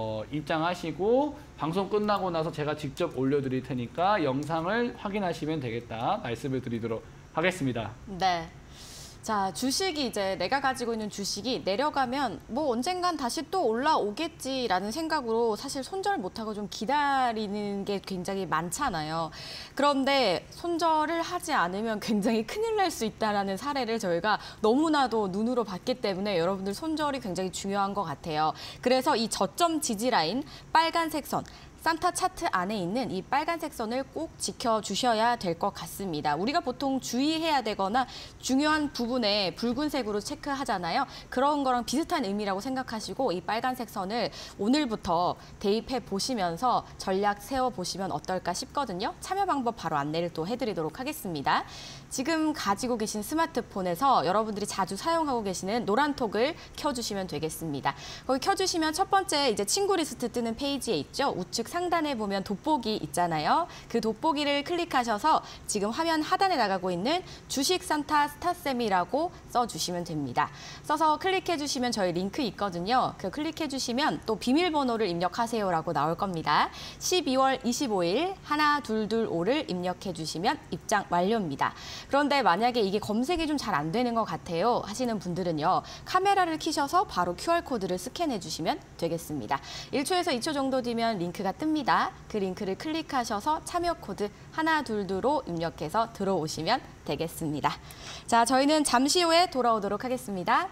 입장하시고 방송 끝나고 나서 제가 직접 올려드릴 테니까 영상을 확인하시면 되겠다 말씀을 드리도록 하겠습니다. 네. 자, 주식이 이제 내가 가지고 있는 주식이 내려가면 뭐 언젠간 다시 또 올라오겠지라는 생각으로 사실 손절 못하고 좀 기다리는 게 굉장히 많잖아요. 그런데 손절을 하지 않으면 굉장히 큰일 날 수 있다는 사례를 저희가 너무나도 눈으로 봤기 때문에 여러분들 손절이 굉장히 중요한 것 같아요. 그래서 이 저점 지지 라인 빨간색 선, 산타 차트 안에 있는 이 빨간색 선을 꼭 지켜주셔야 될 것 같습니다. 우리가 보통 주의해야 되거나 중요한 부분에 붉은색으로 체크하잖아요. 그런 거랑 비슷한 의미라고 생각하시고 이 빨간색 선을 오늘부터 대입해 보시면서 전략 세워보시면 어떨까 싶거든요. 참여 방법 바로 안내를 또 해드리도록 하겠습니다. 지금 가지고 계신 스마트폰에서 여러분들이 자주 사용하고 계시는 노란톡을 켜주시면 되겠습니다. 거기 켜주시면 첫 번째 이제 친구 리스트 뜨는 페이지에 있죠. 우측 상단에 보면 돋보기 있잖아요. 그 돋보기를 클릭하셔서 지금 화면 하단에 나가고 있는 주식 산타 스타쌤이라고 써주시면 됩니다. 써서 클릭해주시면 저희 링크 있거든요. 그 클릭해주시면 또 비밀번호를 입력하세요라고 나올 겁니다. 12월 25일 1225를 입력해주시면 입장 완료입니다. 그런데 만약에 이게 검색이 좀 잘 안 되는 것 같아요 하시는 분들은요. 카메라를 켜셔서 바로 QR코드를 스캔해 주시면 되겠습니다. 1초에서 2초 정도 뒤면 링크가 뜹니다. 그 링크를 클릭하셔서 참여 코드 1222로 입력해서 들어오시면 되겠습니다. 자, 저희는 잠시 후에 돌아오도록 하겠습니다.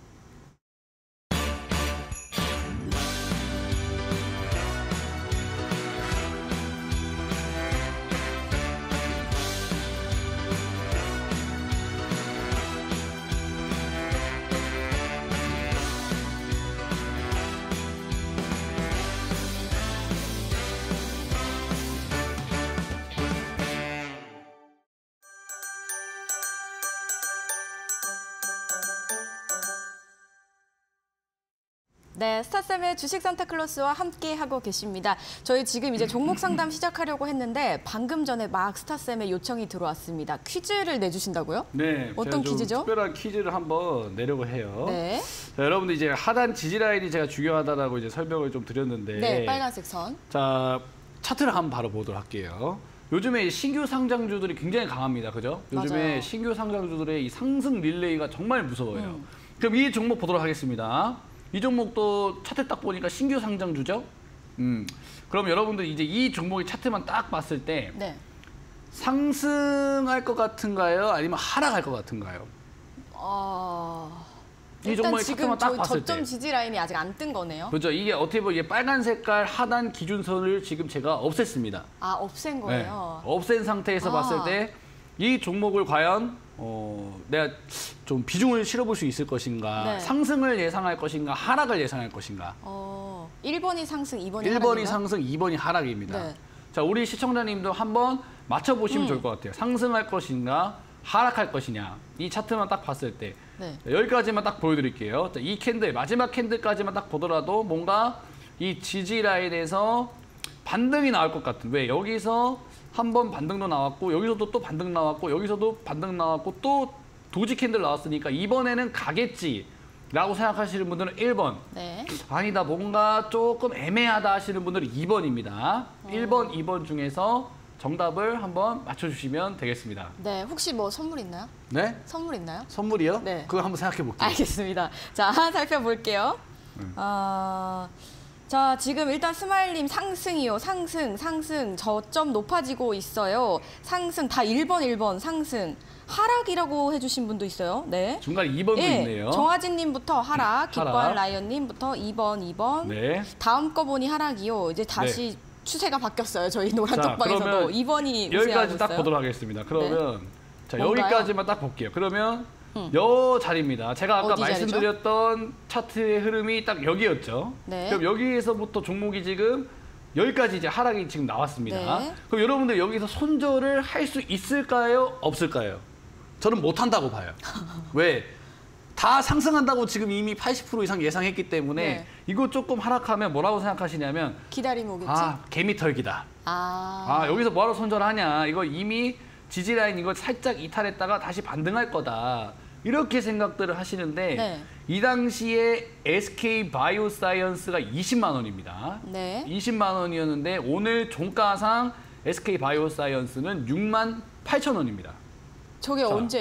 네, 스타쌤의 주식 산타클로스와 함께 하고 계십니다. 저희 지금 이제 종목 상담 시작하려고 했는데 방금 전에 막 스타쌤의 요청이 들어왔습니다. 퀴즈를 내주신다고요? 네. 어떤 퀴즈죠? 특별한 퀴즈를 한번 내려고 해요. 네. 자, 여러분들 이제 하단 지지 라인이 제가 중요하다라고 이제 설명을 좀 드렸는데. 네, 빨간색 선. 자, 차트를 한번 바로 보도록 할게요. 요즘에 신규 상장주들이 굉장히 강합니다. 그죠? 요즘에 맞아요. 신규 상장주들의 이 상승 릴레이가 정말 무서워요. 그럼 이 종목 보도록 하겠습니다. 이 종목도 차트 딱 보니까 신규 상장주죠? 그럼 여러분들 이제 이 종목의 차트만 딱 봤을 때 네. 상승할 것 같은가요? 아니면 하락할 것 같은가요? 이 종목의 차트만 딱 봤을 때 저점 지지 라인이 아직 안 뜬 거네요. 그렇죠. 이게 어떻게 보면 이게 빨간 색깔 하단 기준선을 지금 제가 없앴습니다. 아, 없앤 거예요? 네. 없앤 상태에서 봤을 때 이 종목을 과연 내가 좀 비중을 실어볼 수 있을 것인가, 네. 상승을 예상할 것인가, 하락을 예상할 것인가. 1번이 상승, 2번이 1번이 하락인가요? 상승, 2번이 하락입니다. 네. 자, 우리 시청자님도 한번 맞춰보시면 좋을 것 같아요. 상승할 것인가, 하락할 것이냐. 이 차트만 딱 봤을 때. 네. 여기까지만 딱 보여드릴게요. 자, 이 캔들, 마지막 캔들까지만 딱 보더라도 뭔가 이 지지 라인에서 반등이 나올 것 같은. 왜? 여기서 한 번 반등도 나왔고, 여기서도 또 반등 나왔고, 여기서도 반등 나왔고, 또 도지 캔들 나왔으니까 이번에는 가겠지라고 생각하시는 분들은 1번. 네. 아니다, 뭔가 조금 애매하다 하시는 분들은 2번입니다. 1번, 2번 중에서 정답을 한번 맞춰주시면 되겠습니다. 네, 혹시 뭐 선물 있나요? 네? 선물 있나요? 선물이요? 네. 그거 한번 생각해 볼게요. 알겠습니다. 자, 살펴볼게요. 자, 지금 일단 스마일님 상승이요. 상승. 저점 높아지고 있어요. 상승, 다 1번, 상승. 하락이라고 해주신 분도 있어요. 네. 중간에 2번도 있네요. 정화진님부터 하락, 기뻐할 라이언님부터 2번. 네. 다음 거 보니 하락이요. 이제 다시 추세가 바뀌었어요. 저희 노란톡방에서도 2번이 여기까지 딱 있어요. 보도록 하겠습니다. 그러면 자, 뭔가요? 여기까지만 딱 볼게요. 그러면 요 자리입니다. 제가 아까 어디 자리죠? 말씀드렸던 차트의 흐름이 딱 여기였죠. 네. 그럼 여기에서부터 종목이 지금 여기까지 이제 하락이 지금 나왔습니다. 네. 그럼 여러분들 여기서 손절을 할 수 있을까요? 없을까요? 저는 못한다고 봐요. 왜? 다 상승한다고 지금 이미 80% 이상 예상했기 때문에 네. 이거 조금 하락하면 뭐라고 생각하시냐면 기다리면 오겠지? 개미 털기다. 여기서 뭐하러 손절하냐. 이거 이미 지지라인 이거 살짝 이탈했다가 다시 반등할 거다. 이렇게 생각들을 하시는데 네. 이 당시에 SK 바이오사이언스가 20만 원입니다. 네. 20만 원이었는데 오늘 종가상 SK 바이오사이언스는 6만 8천 원입니다. 저게 자, 언제예요?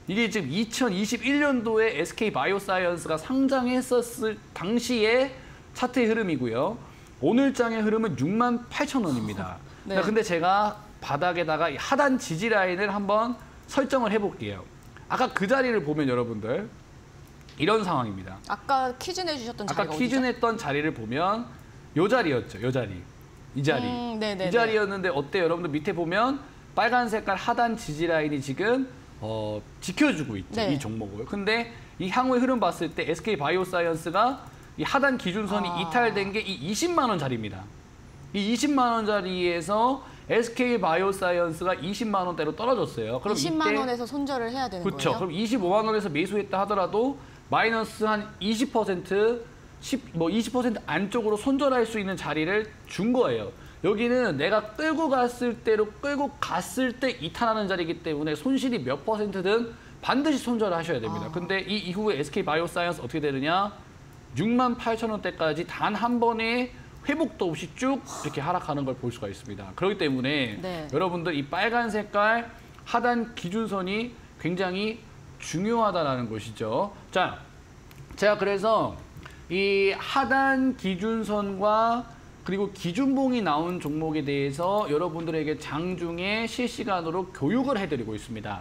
이게 지금 2021년도에 SK 바이오사이언스가 상장했었을 당시의 차트의 흐름이고요. 오늘장의 흐름은 68,000원입니다. 네. 근데 제가 바닥에다가 하단 지지 라인을 한번 설정을 해볼게요. 아까 그 자리를 보면 여러분들 이런 상황입니다. 아까 퀴즈 내주셨던 자리가 아까 퀴즈 냈던 자리를 보면 이 자리였죠. 이 자리. 이 자리. 이 자리였는데 어때요? 여러분들 밑에 보면 빨간 색깔 하단 지지 라인이 지금 지켜주고 있죠. 네. 이 종목을. 근데 이 향후의 흐름 봤을 때 SK 바이오사이언스가 이 하단 기준선이 이탈된 게 이 20만 원짜리입니다. 이 20만 원짜리에서 SK 바이오사이언스가 20만 원대로 떨어졌어요. 그럼 20만 이때, 원에서 손절을 해야 되는 그렇죠. 거예요? 그럼 25만 원에서 매수했다 하더라도 마이너스 한 20%, 20% 안쪽으로 손절할 수 있는 자리를 준 거예요. 여기는 내가 끌고 갔을 때 이탈하는 자리이기 때문에 손실이 몇 %든 반드시 손절을 하셔야 됩니다. 근데 이 이후에 SK 바이오사이언스 어떻게 되느냐? 68,000원대까지 단 한 번에 회복도 없이 쭉 이렇게 하락하는 걸 볼 수가 있습니다. 그렇기 때문에 네. 여러분들 이 빨간 색깔 하단 기준선이 굉장히 중요하다는 것이죠. 자, 제가 그래서 이 하단 기준선과 그리고 기준봉이 나온 종목에 대해서 여러분들에게 장중에 실시간으로 교육을 해드리고 있습니다.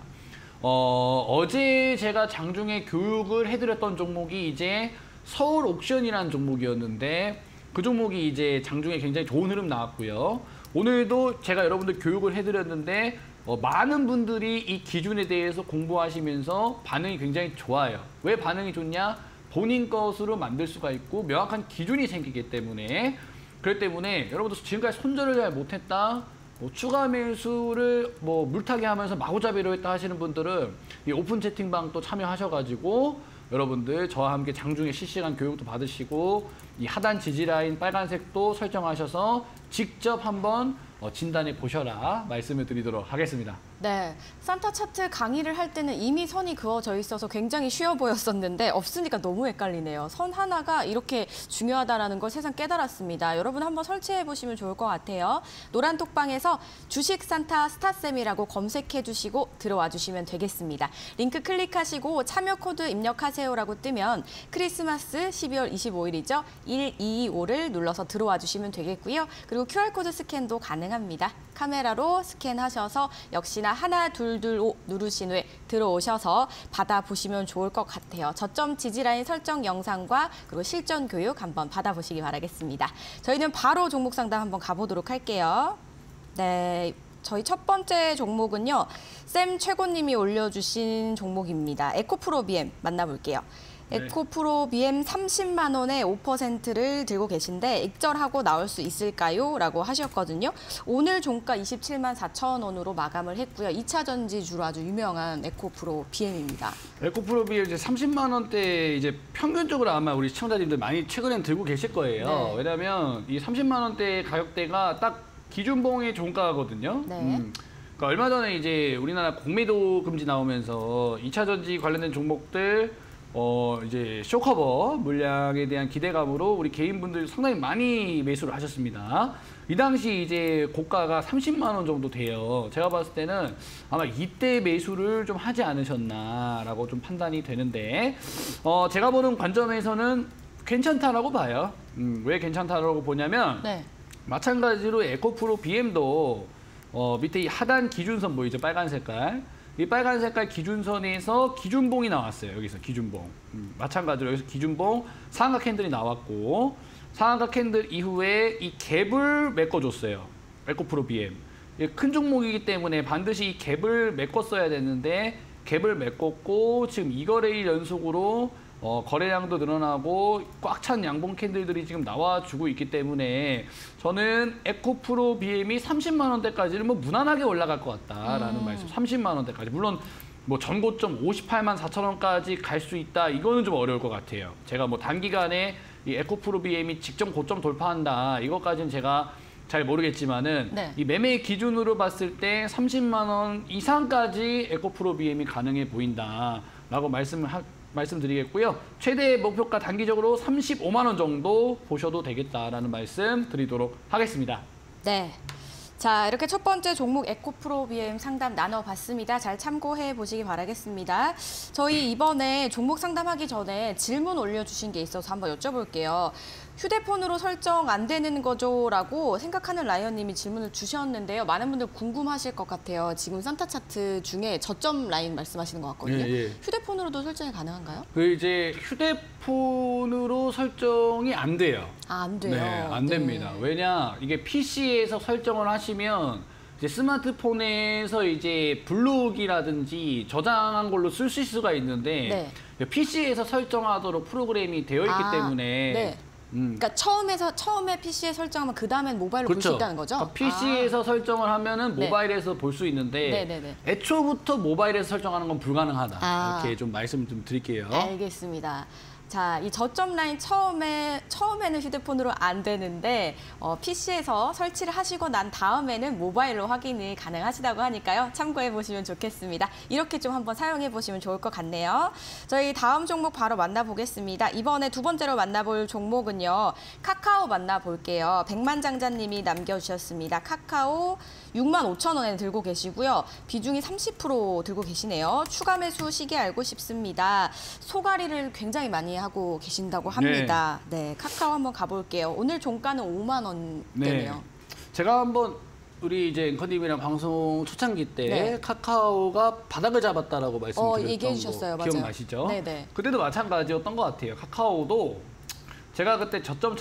어제 제가 장중에 교육을 해드렸던 종목이 이제 서울 옥션이라는 종목이었는데 그 종목이 이제 장중에 굉장히 좋은 흐름 나왔고요. 오늘도 제가 여러분들 교육을 해드렸는데 많은 분들이 이 기준에 대해서 공부하시면서 반응이 굉장히 좋아요. 왜 반응이 좋냐? 본인 것으로 만들 수가 있고 명확한 기준이 생기기 때문에 그렇기 때문에 여러분들 지금까지 손절을 잘 못했다, 추가 매수를 물타기 하면서 마구잡이로 했다 하시는 분들은 이 오픈 채팅방 또 참여하셔가지고 여러분들 저와 함께 장중에 실시간 교육도 받으시고 이 하단 지지라인 빨간색도 설정하셔서 직접 한번 진단해 보셔라 말씀을 드리도록 하겠습니다. 네, 산타 차트 강의를 할 때는 이미 선이 그어져 있어서 굉장히 쉬워 보였었는데 없으니까 너무 헷갈리네요. 선 하나가 이렇게 중요하다는 걸 새삼 깨달았습니다. 여러분 한번 설치해 보시면 좋을 것 같아요. 노란 톡방에서 주식 산타 스타쌤이라고 검색해 주시고 들어와 주시면 되겠습니다. 링크 클릭하시고 참여 코드 입력하세요라고 뜨면 크리스마스 12월 25일이죠. 1225를 눌러서 들어와 주시면 되겠고요. 그리고 QR코드 스캔도 가능합니다. 카메라로 스캔하셔서 역시나 하나, 둘, 둘, 오 누르신 후에 들어오셔서 받아보시면 좋을 것 같아요. 저점 지지라인 설정 영상과 그리고 실전 교육 한번 받아보시기 바라겠습니다. 저희는 바로 종목 상담 한번 가보도록 할게요. 네, 저희 첫 번째 종목은요. 쌤 최고님이 올려주신 종목입니다. 에코프로 BM 만나볼게요. 네. 에코프로 BM 30만 원에 5%를 들고 계신데 익절하고 나올 수 있을까요? 라고 하셨거든요. 오늘 종가 27만 4천 원으로 마감을 했고요. 2차 전지주로 아주 유명한 에코프로 BM입니다. 에코프로 BM 이제 30만 원대 이제 평균적으로 아마 우리 시청자님들 많이 최근엔 들고 계실 거예요. 네. 왜냐하면 이 30만 원대 가격대가 딱 기준봉의 종가거든요. 네. 그러니까 얼마 전에 이제 우리나라 공매도 금지 나오면서 2차 전지 관련된 종목들 이제 쇼커버 물량에 대한 기대감으로 우리 개인분들 상당히 많이 매수를 하셨습니다. 이 당시 이제 고가가 30만 원 정도 돼요. 제가 봤을 때는 아마 이때 매수를 좀 하지 않으셨나라고 좀 판단이 되는데 제가 보는 관점에서는 괜찮다라고 봐요. 왜 괜찮다라고 보냐면 네. 마찬가지로 에코프로 BM도 밑에 이 하단 기준선 보이죠? 빨간 색깔. 이 빨간 색깔 기준선에서 기준봉이 나왔어요. 여기서 기준봉. 마찬가지로 여기서 기준봉 상한가 캔들이 나왔고 상한가 캔들 이후에 이 갭을 메꿔줬어요. 에코프로 BM. 큰 종목이기 때문에 반드시 이 갭을 메꿨어야 되는데 갭을 메꿨고 지금 2거래일 연속으로 거래량도 늘어나고 꽉 찬 양봉 캔들들이 지금 나와주고 있기 때문에 저는 에코프로 BM이 30만 원대까지는 무난하게 올라갈 것 같다라는 말씀. 30만 원대까지. 물론 전고점 58만 4천 원까지 갈 수 있다. 이거는 좀 어려울 것 같아요. 제가 단기간에 이 에코프로 BM이 직전 고점 돌파한다. 이것까지는 제가 잘 모르겠지만은 네. 이 매매 기준으로 봤을 때 30만 원 이상까지 에코프로 BM이 가능해 보인다라고 말씀드리겠고요. 최대 목표가 단기적으로 35만 원 정도 보셔도 되겠다라는 말씀 드리도록 하겠습니다. 네. 자, 이렇게 첫 번째 종목 에코프로 BM 상담 나눠봤습니다. 잘 참고해 보시기 바라겠습니다. 저희 이번에 종목 상담하기 전에 질문 올려주신 게 있어서 한번 여쭤볼게요. 휴대폰으로 설정 안 되는 거죠? 라고 생각하는 라이언님이 질문을 주셨는데요. 많은 분들 궁금하실 것 같아요. 지금 산타 차트 중에 저점 라인 말씀하시는 것 같거든요. 예. 휴대폰으로도 설정이 가능한가요? 이제 휴대폰으로 설정이 안 돼요. 아, 안 돼요? 네, 안 됩니다. 왜냐, 이게 PC에서 설정을 하시면 이제 스마트폰에서 이제 블록이라든지 저장한 걸로 쓸 수가 있는데 PC에서 설정하도록 프로그램이 되어 있기 때문에 그러니까 처음에 PC에 설정하면 그 다음엔 모바일로 볼 수 있다는 거죠? 그러니까 PC에서 설정을 하면은 모바일에서 볼 수 있는데 애초부터 모바일에서 설정하는 건 불가능하다. 이렇게 좀 말씀 좀 드릴게요. 알겠습니다. 자, 이 저점 라인 처음에는 휴대폰으로 안 되는데 PC에서 설치를 하시고 난 다음에는 모바일로 확인이 가능하시다고 하니까요. 참고해 보시면 좋겠습니다. 이렇게 좀 한번 사용해 보시면 좋을 것 같네요. 저희 다음 종목 바로 만나보겠습니다. 이번에 두 번째로 만나볼 종목은요. 카카오 만나볼게요. 백만장자님이 남겨주셨습니다. 카카오 65,000원에 들고 계시고요. 비중이 30% 들고 계시네요. 추가 매수 시기 알고 싶습니다. 소가리를 굉장히 많이 하고 계신다고 합니다. 네, 카카오 한번 가볼게요. 오늘 종가는 5만 원대네요. 제가 한번 우리 이제 앵커님이랑 방송 초창기 때 카카오가 바닥을 잡았다라고 말씀드렸던 얘기해 주셨어요. 거 기억나시죠? 네네. 그때도 마찬가지였던 것 같아요. 카카오도 제가 그때 저점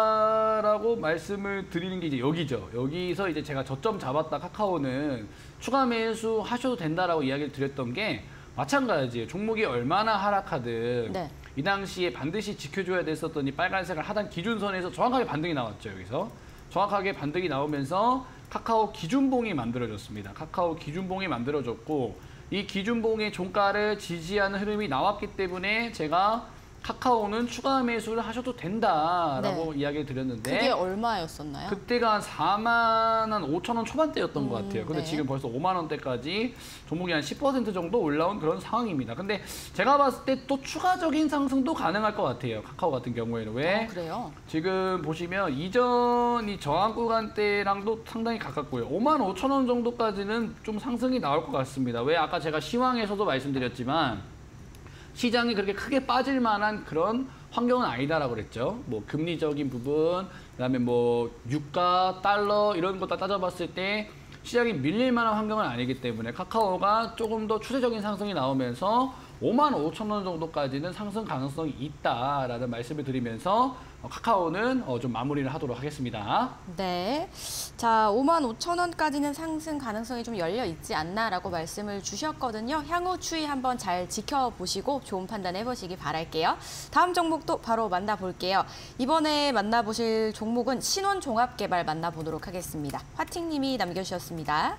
잡았다라고 말씀을 드리는 게 이제 여기죠. 여기서 이제 제가 저점 잡았다 카카오는 추가 매수 하셔도 된다라고 이야기를 드렸던 게 마찬가지예요. 종목이 얼마나 하락하든 이 당시에 반드시 지켜줘야 됐었던 이 빨간색을 하단 기준선에서 정확하게 반등이 나왔죠. 여기서 정확하게 반등이 나오면서 카카오 기준봉이 만들어졌습니다. 카카오 기준봉이 만들어졌고 이 기준봉의 종가를 지지하는 흐름이 나왔기 때문에 제가 카카오는 추가 매수를 하셔도 된다라고 이야기를 드렸는데 그게 얼마였었나요? 그때가 한 4만 5천 원 초반대였던 것 같아요. 근데 지금 벌써 5만 원대까지 종목이 한 10% 정도 올라온 그런 상황입니다. 근데 제가 봤을 때 또 추가적인 상승도 가능할 것 같아요. 카카오 같은 경우에는. 왜? 그래요? 지금 보시면 이전 이 저항 구간대랑도 상당히 가깝고요. 5만 5천 원 정도까지는 좀 상승이 나올 것 같습니다. 왜? 아까 제가 시황에서도 말씀드렸지만 시장이 그렇게 크게 빠질 만한 그런 환경은 아니다라고 그랬죠. 뭐 금리적인 부분, 그다음에 뭐 유가, 달러 이런 거 다 따져봤을 때 시장이 밀릴 만한 환경은 아니기 때문에 카카오가 조금 더 추세적인 상승이 나오면서 5만 5천 원 정도까지는 상승 가능성이 있다라는 말씀을 드리면서 카카오는 좀 마무리를 하도록 하겠습니다. 네. 자, 5만 5천 원까지는 상승 가능성이 좀 열려 있지 않나라고 말씀을 주셨거든요. 향후 추이 한번 잘 지켜보시고 좋은 판단 해보시기 바랄게요. 다음 종목도 바로 만나볼게요. 이번에 만나보실 종목은 신원종합개발 만나보도록 하겠습니다. 화팅님이 남겨주셨습니다.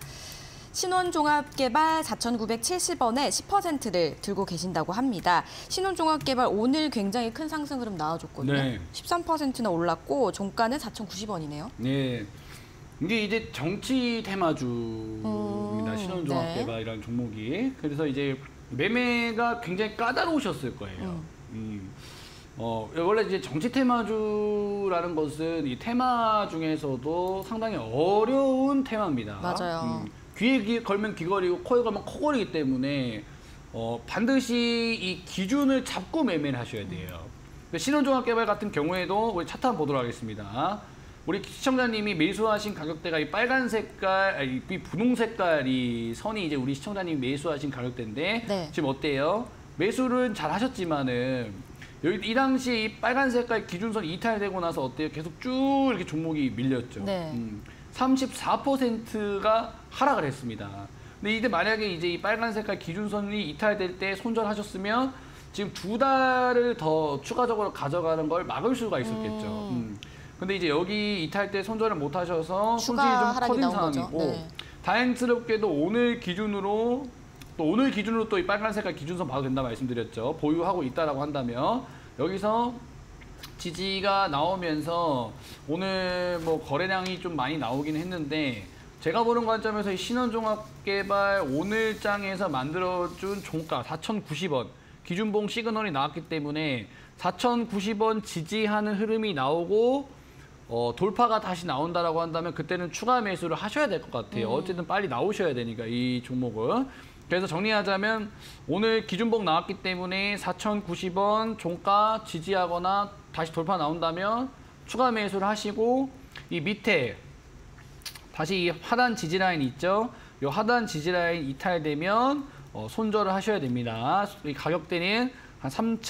신원종합개발 4,970원에 10%를 들고 계신다고 합니다. 신원종합개발 오늘 굉장히 큰 상승 흐름 나와줬거든요. 13%나 올랐고 종가는 4,090원이네요. 네. 이게 이제 정치 테마주입니다. 신원종합개발이라는 종목이. 그래서 이제 매매가 굉장히 까다로우셨을 거예요. 원래 이제 정치 테마주라는 것은 이 테마 중에서도 상당히 어려운 테마입니다. 맞아요. 귀에 걸면 귀걸이고 코에 걸면 코걸이기 때문에 반드시 이 기준을 잡고 매매를 하셔야 돼요. 신원종합개발 같은 경우에도 우리 차트 한번 보도록 하겠습니다. 우리 시청자님이 매수하신 가격대가 이 빨간 색깔, 이 분홍 색깔이 선이 이제 우리 시청자님이 매수하신 가격대인데 지금 어때요? 매수를 잘 하셨지만은 여기 이 당시에 이 빨간 색깔 기준선 이탈되고 나서 어때요? 계속 쭉 이렇게 종목이 밀렸죠. 34%가 하락을 했습니다. 근데 이때 만약에 이제 이 빨간 색깔 기준선이 이탈될 때 손절하셨으면 지금 2달을 더 추가적으로 가져가는 걸 막을 수가 있었겠죠. 근데 이제 여기 이탈 때 손절을 못 하셔서 손실이 좀 커진 상황이고 다행스럽게도 오늘 기준으로 또 이 빨간 색깔 기준선 봐도 된다 말씀드렸죠. 보유하고 있다라고 한다면 여기서 지지가 나오면서 오늘 뭐 거래량이 좀 많이 나오긴 했는데 제가 보는 관점에서 이 신원종합개발 오늘장에서 만들어준 종가 4,090원 기준봉 시그널이 나왔기 때문에 4,090원 지지하는 흐름이 나오고 돌파가 다시 나온다라고 한다면 그때는 추가 매수를 하셔야 될 것 같아요. 어쨌든 빨리 나오셔야 되니까 이 종목은. 그래서 정리하자면 오늘 기준봉 나왔기 때문에 4,090원 종가 지지하거나 다시 돌파 나온다면 추가 매수를 하시고 이 밑에 다시 이 하단 지지 라인 있죠? 이 하단 지지 라인 이탈되면 손절을 하셔야 됩니다. 이 가격대는 한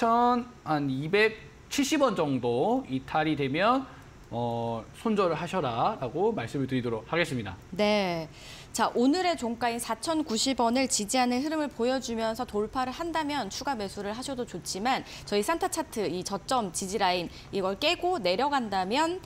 3,270원 정도 이탈이 되면 손절을 하셔라라고 말씀을 드리도록 하겠습니다. 네. 자, 오늘의 종가인 4,090원을 지지하는 흐름을 보여주면서 돌파를 한다면 추가 매수를 하셔도 좋지만 저희 산타 차트 이 저점 지지 라인 이걸 깨고 내려간다면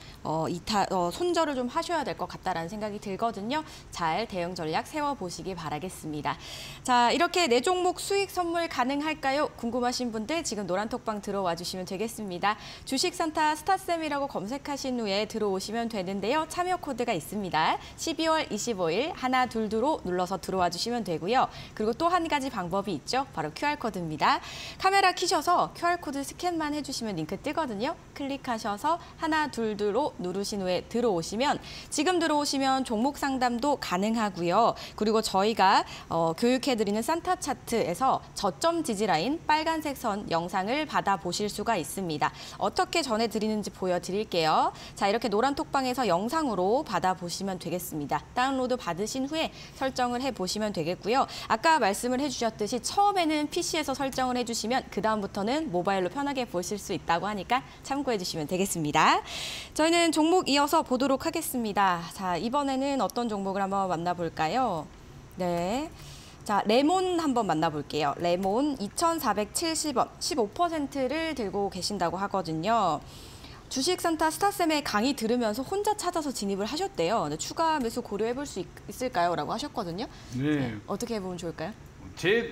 손절을 좀 하셔야 될 것 같다라는 생각이 들거든요. 잘 대응 전략 세워보시기 바라겠습니다. 자, 이렇게 네 종목 수익 선물 가능할까요? 궁금하신 분들 지금 노란톡방 들어와 주시면 되겠습니다. 주식 산타 스타쌤이라고 검색하신 후에 들어오시면 되는데요. 참여 코드가 있습니다. 12월 25일 하나둘두로 눌러서 들어와 주시면 되고요. 그리고 또 한 가지 방법이 있죠. 바로 QR코드입니다. 카메라 켜셔서 QR코드 스캔만 해주시면 링크 뜨거든요. 클릭하셔서 하나둘두로 누르신 후에 들어오시면 지금 들어오시면 종목 상담도 가능하고요. 그리고 저희가 교육해드리는 산타 차트에서 저점 지지라인 빨간색 선 영상을 받아보실 수가 있습니다. 어떻게 전해드리는지 보여드릴게요. 자, 이렇게 노란 톡방에서 영상으로 받아보시면 되겠습니다. 다운로드 받으신 후에 설정을 해보시면 되겠고요. 아까 말씀을 해주셨듯이 처음에는 PC에서 설정을 해주시면 그다음부터는 모바일로 편하게 보실 수 있다고 하니까 참고해주시면 되겠습니다. 저희는 종목 이어서 보도록 하겠습니다. 자, 이번에는 어떤 종목을 한번 만나볼까요? 네. 자, 레몬 한번 만나볼게요. 레몬 2,470원, 15%를 들고 계신다고 하거든요. 주식 산타 스타쌤의 강의 들으면서 혼자 찾아서 진입을 하셨대요. 근데 추가 매수 고려해볼 수 있을까요? 라고 하셨거든요. 네. 어떻게 해보면 좋을까요? 제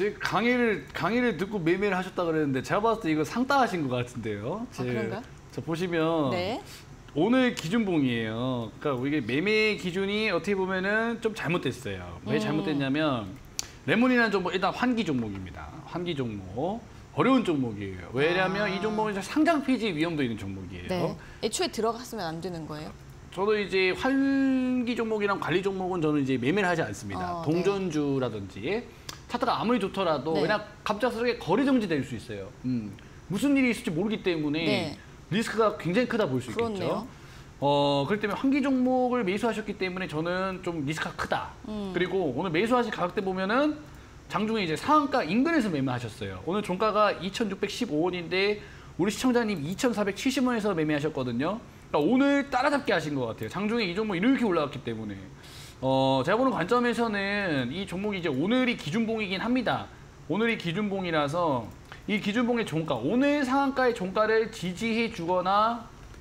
강의를 듣고 매매를 하셨다 그랬는데 제가 봤을 때 이거 상따하신 것 같은데요. 그런가요? 자, 보시면 네. 오늘 기준봉이에요. 그러니까 이게 매매 기준이 어떻게 보면은 좀 잘못됐어요. 왜 잘못됐냐면 레몬이라는 종목 일단 환기 종목입니다. 환기 종목. 어려운 종목이에요. 왜냐하면 이 종목은 상장 폐지 위험도 있는 종목이에요. 네. 애초에 들어갔으면 안 되는 거예요? 저도 이제 환기 종목이랑 관리 종목은 저는 이제 매매를 하지 않습니다. 동전주라든지 차트가 아무리 좋더라도 네. 그냥 갑작스럽게 거래 정지될 수 있어요. 무슨 일이 있을지 모르기 때문에 네. 리스크가 굉장히 크다 볼 수 있겠죠. 그렇기 때문에 환기 종목을 매수하셨기 때문에 저는 좀 리스크가 크다. 그리고 오늘 매수하신 가격대 보면은 장중에 이제 상한가 인근에서 매매하셨어요. 오늘 종가가 2,615원인데 우리 시청자님 2,470원에서 매매하셨거든요. 그러니까 오늘 따라잡기 하신 것 같아요. 장중에 이 종목 이렇게 올라갔기 때문에. 제가 보는 관점에서는 이 종목이 이제 오늘이 기준봉이긴 합니다. 오늘이 기준봉이라서 이 기준봉의 종가, 오늘 상한가의 종가를 지지해 주거나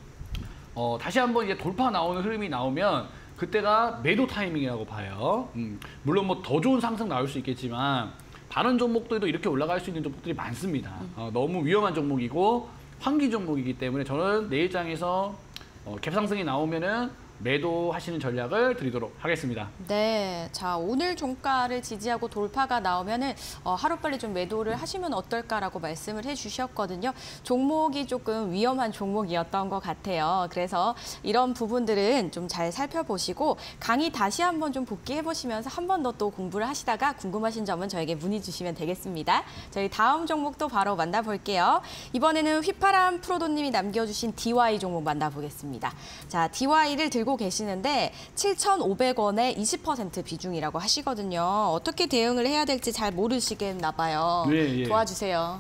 다시 한번 이제 돌파 나오는 흐름이 나오면 그때가 매도 타이밍이라고 봐요. 물론 뭐 더 좋은 상승 나올 수 있겠지만 다른 종목들도 이렇게 올라갈 수 있는 종목들이 많습니다. 너무 위험한 종목이고 환기 종목이기 때문에 저는 내일장에서 갭상승이 나오면은 매도하시는 전략을 드리도록 하겠습니다. 네, 자 오늘 종가를 지지하고 돌파가 나오면은 하루빨리 좀 매도를 하시면 어떨까라고 말씀을 해주셨거든요. 종목이 조금 위험한 종목이었던 것 같아요. 그래서 이런 부분들은 좀 잘 살펴보시고 강의 다시 한번 좀 복귀해 보시면서 한 번 더 또 공부를 하시다가 궁금하신 점은 저에게 문의 주시면 되겠습니다. 저희 다음 종목도 바로 만나볼게요. 이번에는 휘파람 프로도님이 남겨주신 DY 종목 만나보겠습니다. 자, DY를 들고 계시는데 7,500원에 20% 비중이라고 하시거든요. 어떻게 대응을 해야 될지 잘 모르시겠나 봐요. 네, 예. 도와주세요.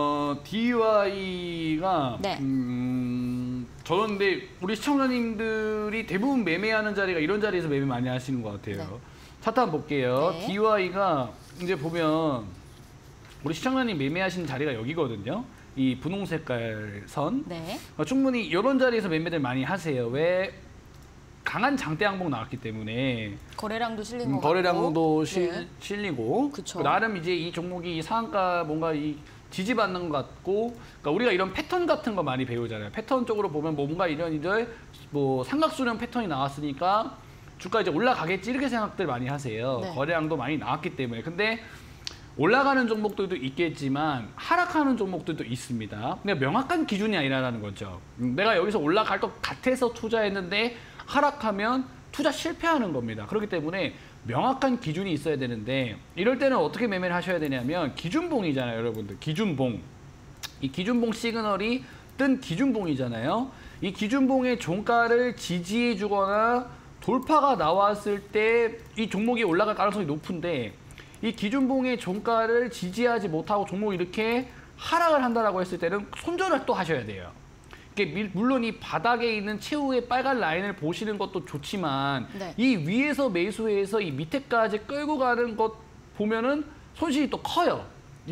DY가 네. 저는 근데 우리 시청자님들이 대부분 매매하는 자리가 이런 자리에서 매매 많이 하시는 것 같아요. 네. 차트 한번 볼게요. 네. DY가 이제 보면 우리 시청자님 매매하시는 자리가 여기거든요. 이 분홍 색깔 선. 네. 충분히 이런 자리에서 매매들 많이 하세요. 왜? 강한 장대 항목 나왔기 때문에 거래량도 실린 것 거래량도 같고. 실리고 그쵸. 나름 이제 이 종목이 상한가 뭔가 이 지지받는 것 같고 그러니까 우리가 이런 패턴 같은 거 많이 배우잖아요. 패턴 쪽으로 보면 뭔가 이런 이제 뭐 삼각수렴 패턴이 나왔으니까 주가 이제 올라가겠지 이렇게 생각들 많이 하세요. 네. 거래량도 많이 나왔기 때문에. 근데 올라가는 종목들도 있겠지만 하락하는 종목들도 있습니다. 근데 명확한 기준이 아니라는 거죠. 내가 여기서 올라갈 것 같아서 투자했는데 하락하면 투자 실패하는 겁니다. 그렇기 때문에 명확한 기준이 있어야 되는데 이럴 때는 어떻게 매매를 하셔야 되냐면 기준봉이잖아요, 여러분들. 기준봉. 이 기준봉 시그널이 뜬 기준봉이잖아요. 이 기준봉의 종가를 지지해 주거나 돌파가 나왔을 때 이 종목이 올라갈 가능성이 높은데 이 기준봉의 종가를 지지하지 못하고 종목이 이렇게 하락을 한다라고 했을 때는 손절을 또 하셔야 돼요. 이게 물론 이 바닥에 있는 최후의 빨간 라인을 보시는 것도 좋지만 네. 이 위에서 매수해서 이 밑에까지 끌고 가는 것 보면은 손실이 또 커요.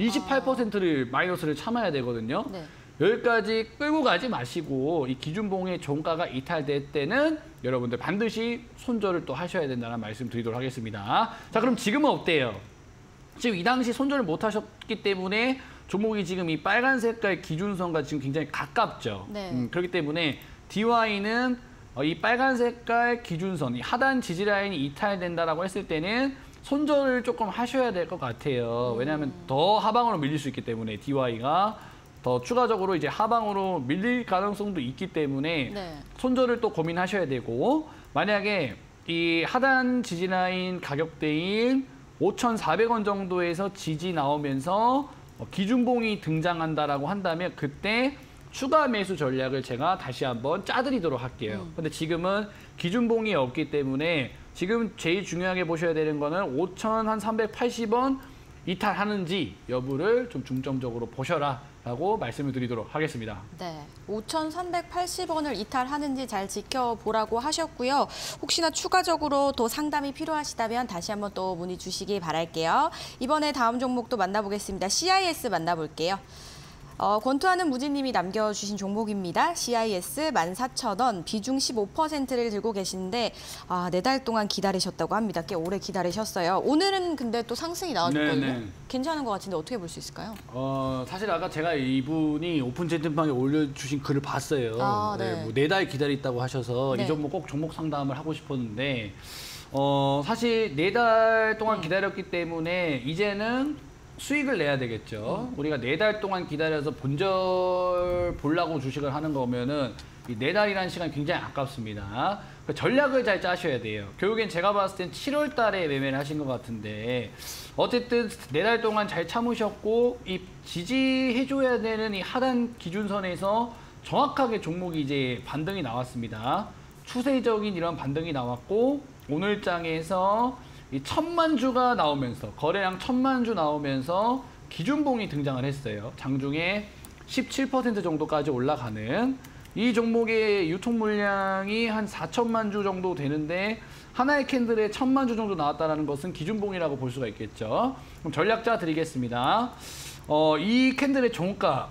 28%를 마이너스를 참아야 되거든요. 네. 여기까지 끌고 가지 마시고 이 기준봉의 종가가 이탈될 때는 여러분들 반드시 손절을 또 하셔야 된다는 말씀 드리도록 하겠습니다. 자, 그럼 지금은 어때요? 지금 이 당시 손절을 못 하셨기 때문에 종목이 지금 이 빨간 색깔 기준선과 지금 굉장히 가깝죠. 네. 그렇기 때문에 DY는 이 빨간 색깔 기준선, 이 하단 지지 라인이 이탈된다라고 했을 때는 손절을 조금 하셔야 될 것 같아요. 왜냐하면 더 하방으로 밀릴 수 있기 때문에 DY가 더 추가적으로 이제 하방으로 밀릴 가능성도 있기 때문에 네. 손절을 또 고민하셔야 되고 만약에 이 하단 지지 라인 가격대인 5,400원 정도에서 지지 나오면서 기준봉이 등장한다라고 한다면 그때 추가 매수 전략을 제가 다시 한번 짜드리도록 할게요. 근데 지금은 기준봉이 없기 때문에 지금 제일 중요하게 보셔야 되는 거는 5,380원 이탈하는지 여부를 좀 중점적으로 보셔라 라고 말씀을 드리도록 하겠습니다. 네, 5,380원을 이탈하는지 잘 지켜보라고 하셨고요. 혹시나 추가적으로 또 상담이 필요하시다면 다시 한번 또 문의 주시기 바랄게요. 이번에 다음 종목도 만나보겠습니다. CIS 만나볼게요. 권투하는 무지님이 남겨주신 종목입니다. CIS 14,000원, 비중 15%를 들고 계시는데 4달 동안 기다리셨다고 합니다. 꽤 오래 기다리셨어요. 오늘은 근데 또 상승이 나왔거든요. 네네. 괜찮은 것 같은데 어떻게 볼 수 있을까요? 사실 아까 제가 이분이 오픈 채팅방에 올려주신 글을 봤어요. 네. 뭐 4달 기다렸다고 하셔서 네. 이 종목 꼭 종목 상담을 하고 싶었는데 사실 4달 동안 기다렸기 때문에 이제는 수익을 내야 되겠죠. 우리가 4달 동안 기다려서 본절 보려고 주식을 하는 거면은 이 4달이라는 시간이 굉장히 아깝습니다. 전략을 잘 짜셔야 돼요. 결국엔 제가 봤을 땐 7월 달에 매매를 하신 것 같은데 어쨌든 4달 동안 잘 참으셨고 이 지지해줘야 되는 이 하단 기준선에서 정확하게 종목이 이제 반등이 나왔습니다. 추세적인 이런 반등이 나왔고 오늘 장에서 이 1,000만 주가 나오면서 거래량 1,000만 주 나오면서 기준봉이 등장을 했어요. 장중에 17% 정도까지 올라가는 이 종목의 유통 물량이 한 4천만 주 정도 되는데 하나의 캔들에 1,000만 주 정도 나왔다는 것은 기준봉이라고 볼 수가 있겠죠. 그럼 전략자 드리겠습니다. 이 캔들의 종가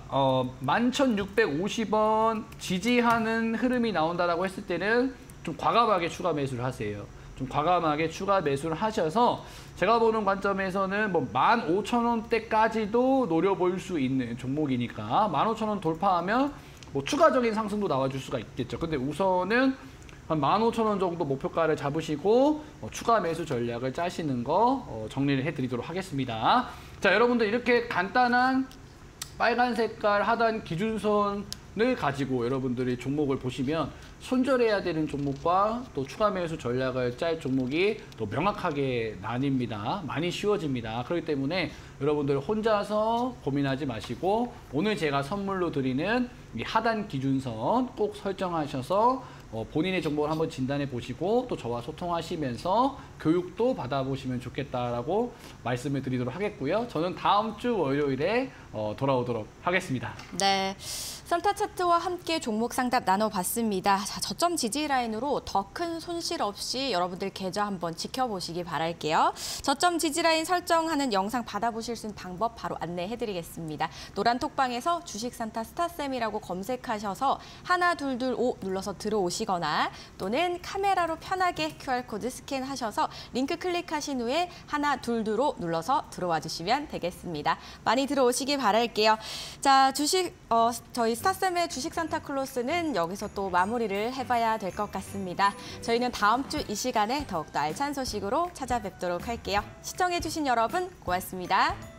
11,650원 지지하는 흐름이 나온다라고 했을 때는 좀 과감하게 추가 매수를 하세요. 좀 과감하게 추가 매수를 하셔서 제가 보는 관점에서는 뭐 15,000원대까지도 노려볼 수 있는 종목이니까 15,000원 돌파하면 뭐 추가적인 상승도 나와줄 수가 있겠죠. 근데 우선은 한 15,000원 정도 목표가를 잡으시고 추가 매수 전략을 짜시는 거 정리를 해드리도록 하겠습니다. 자, 여러분들 이렇게 간단한 빨간 색깔 하단 기준선을 가지고 여러분들이 종목을 보시면 손절해야 되는 종목과 또 추가 매수 전략을 짤 종목이 또 명확하게 나뉩니다. 많이 쉬워집니다. 그렇기 때문에 여러분들 혼자서 고민하지 마시고 오늘 제가 선물로 드리는 이 하단 기준선 꼭 설정하셔서 본인의 정보를 한번 진단해 보시고 또 저와 소통하시면서 교육도 받아보시면 좋겠다라고 말씀을 드리도록 하겠고요. 저는 다음 주 월요일에 돌아오도록 하겠습니다. 네. 썬타 차트와 함께 종목 상담 나눠봤습니다. 자, 저점 지지 라인으로 더 큰 손실 없이 여러분들 계좌 한번 지켜보시기 바랄게요. 저점 지지 라인 설정하는 영상 받아보실 수 있는 방법 바로 안내해드리겠습니다. 노란 톡방에서 주식 산타 스타쌤이라고 검색하셔서 하나 둘둘 5 눌러서 들어오시거나 또는 카메라로 편하게 QR코드 스캔하셔서 링크 클릭하신 후에 하나 둘둘 5 눌러서 들어와 주시면 되겠습니다. 많이 들어오시기 바랄게요. 자, 저희 스타쌤의 주식 산타클로스는 여기서 또 마무리를 해봐야 될 것 같습니다. 저희는 다음 주 이 시간에 더욱더 알찬 소식으로 찾아뵙도록 할게요. 시청해주신 여러분 고맙습니다.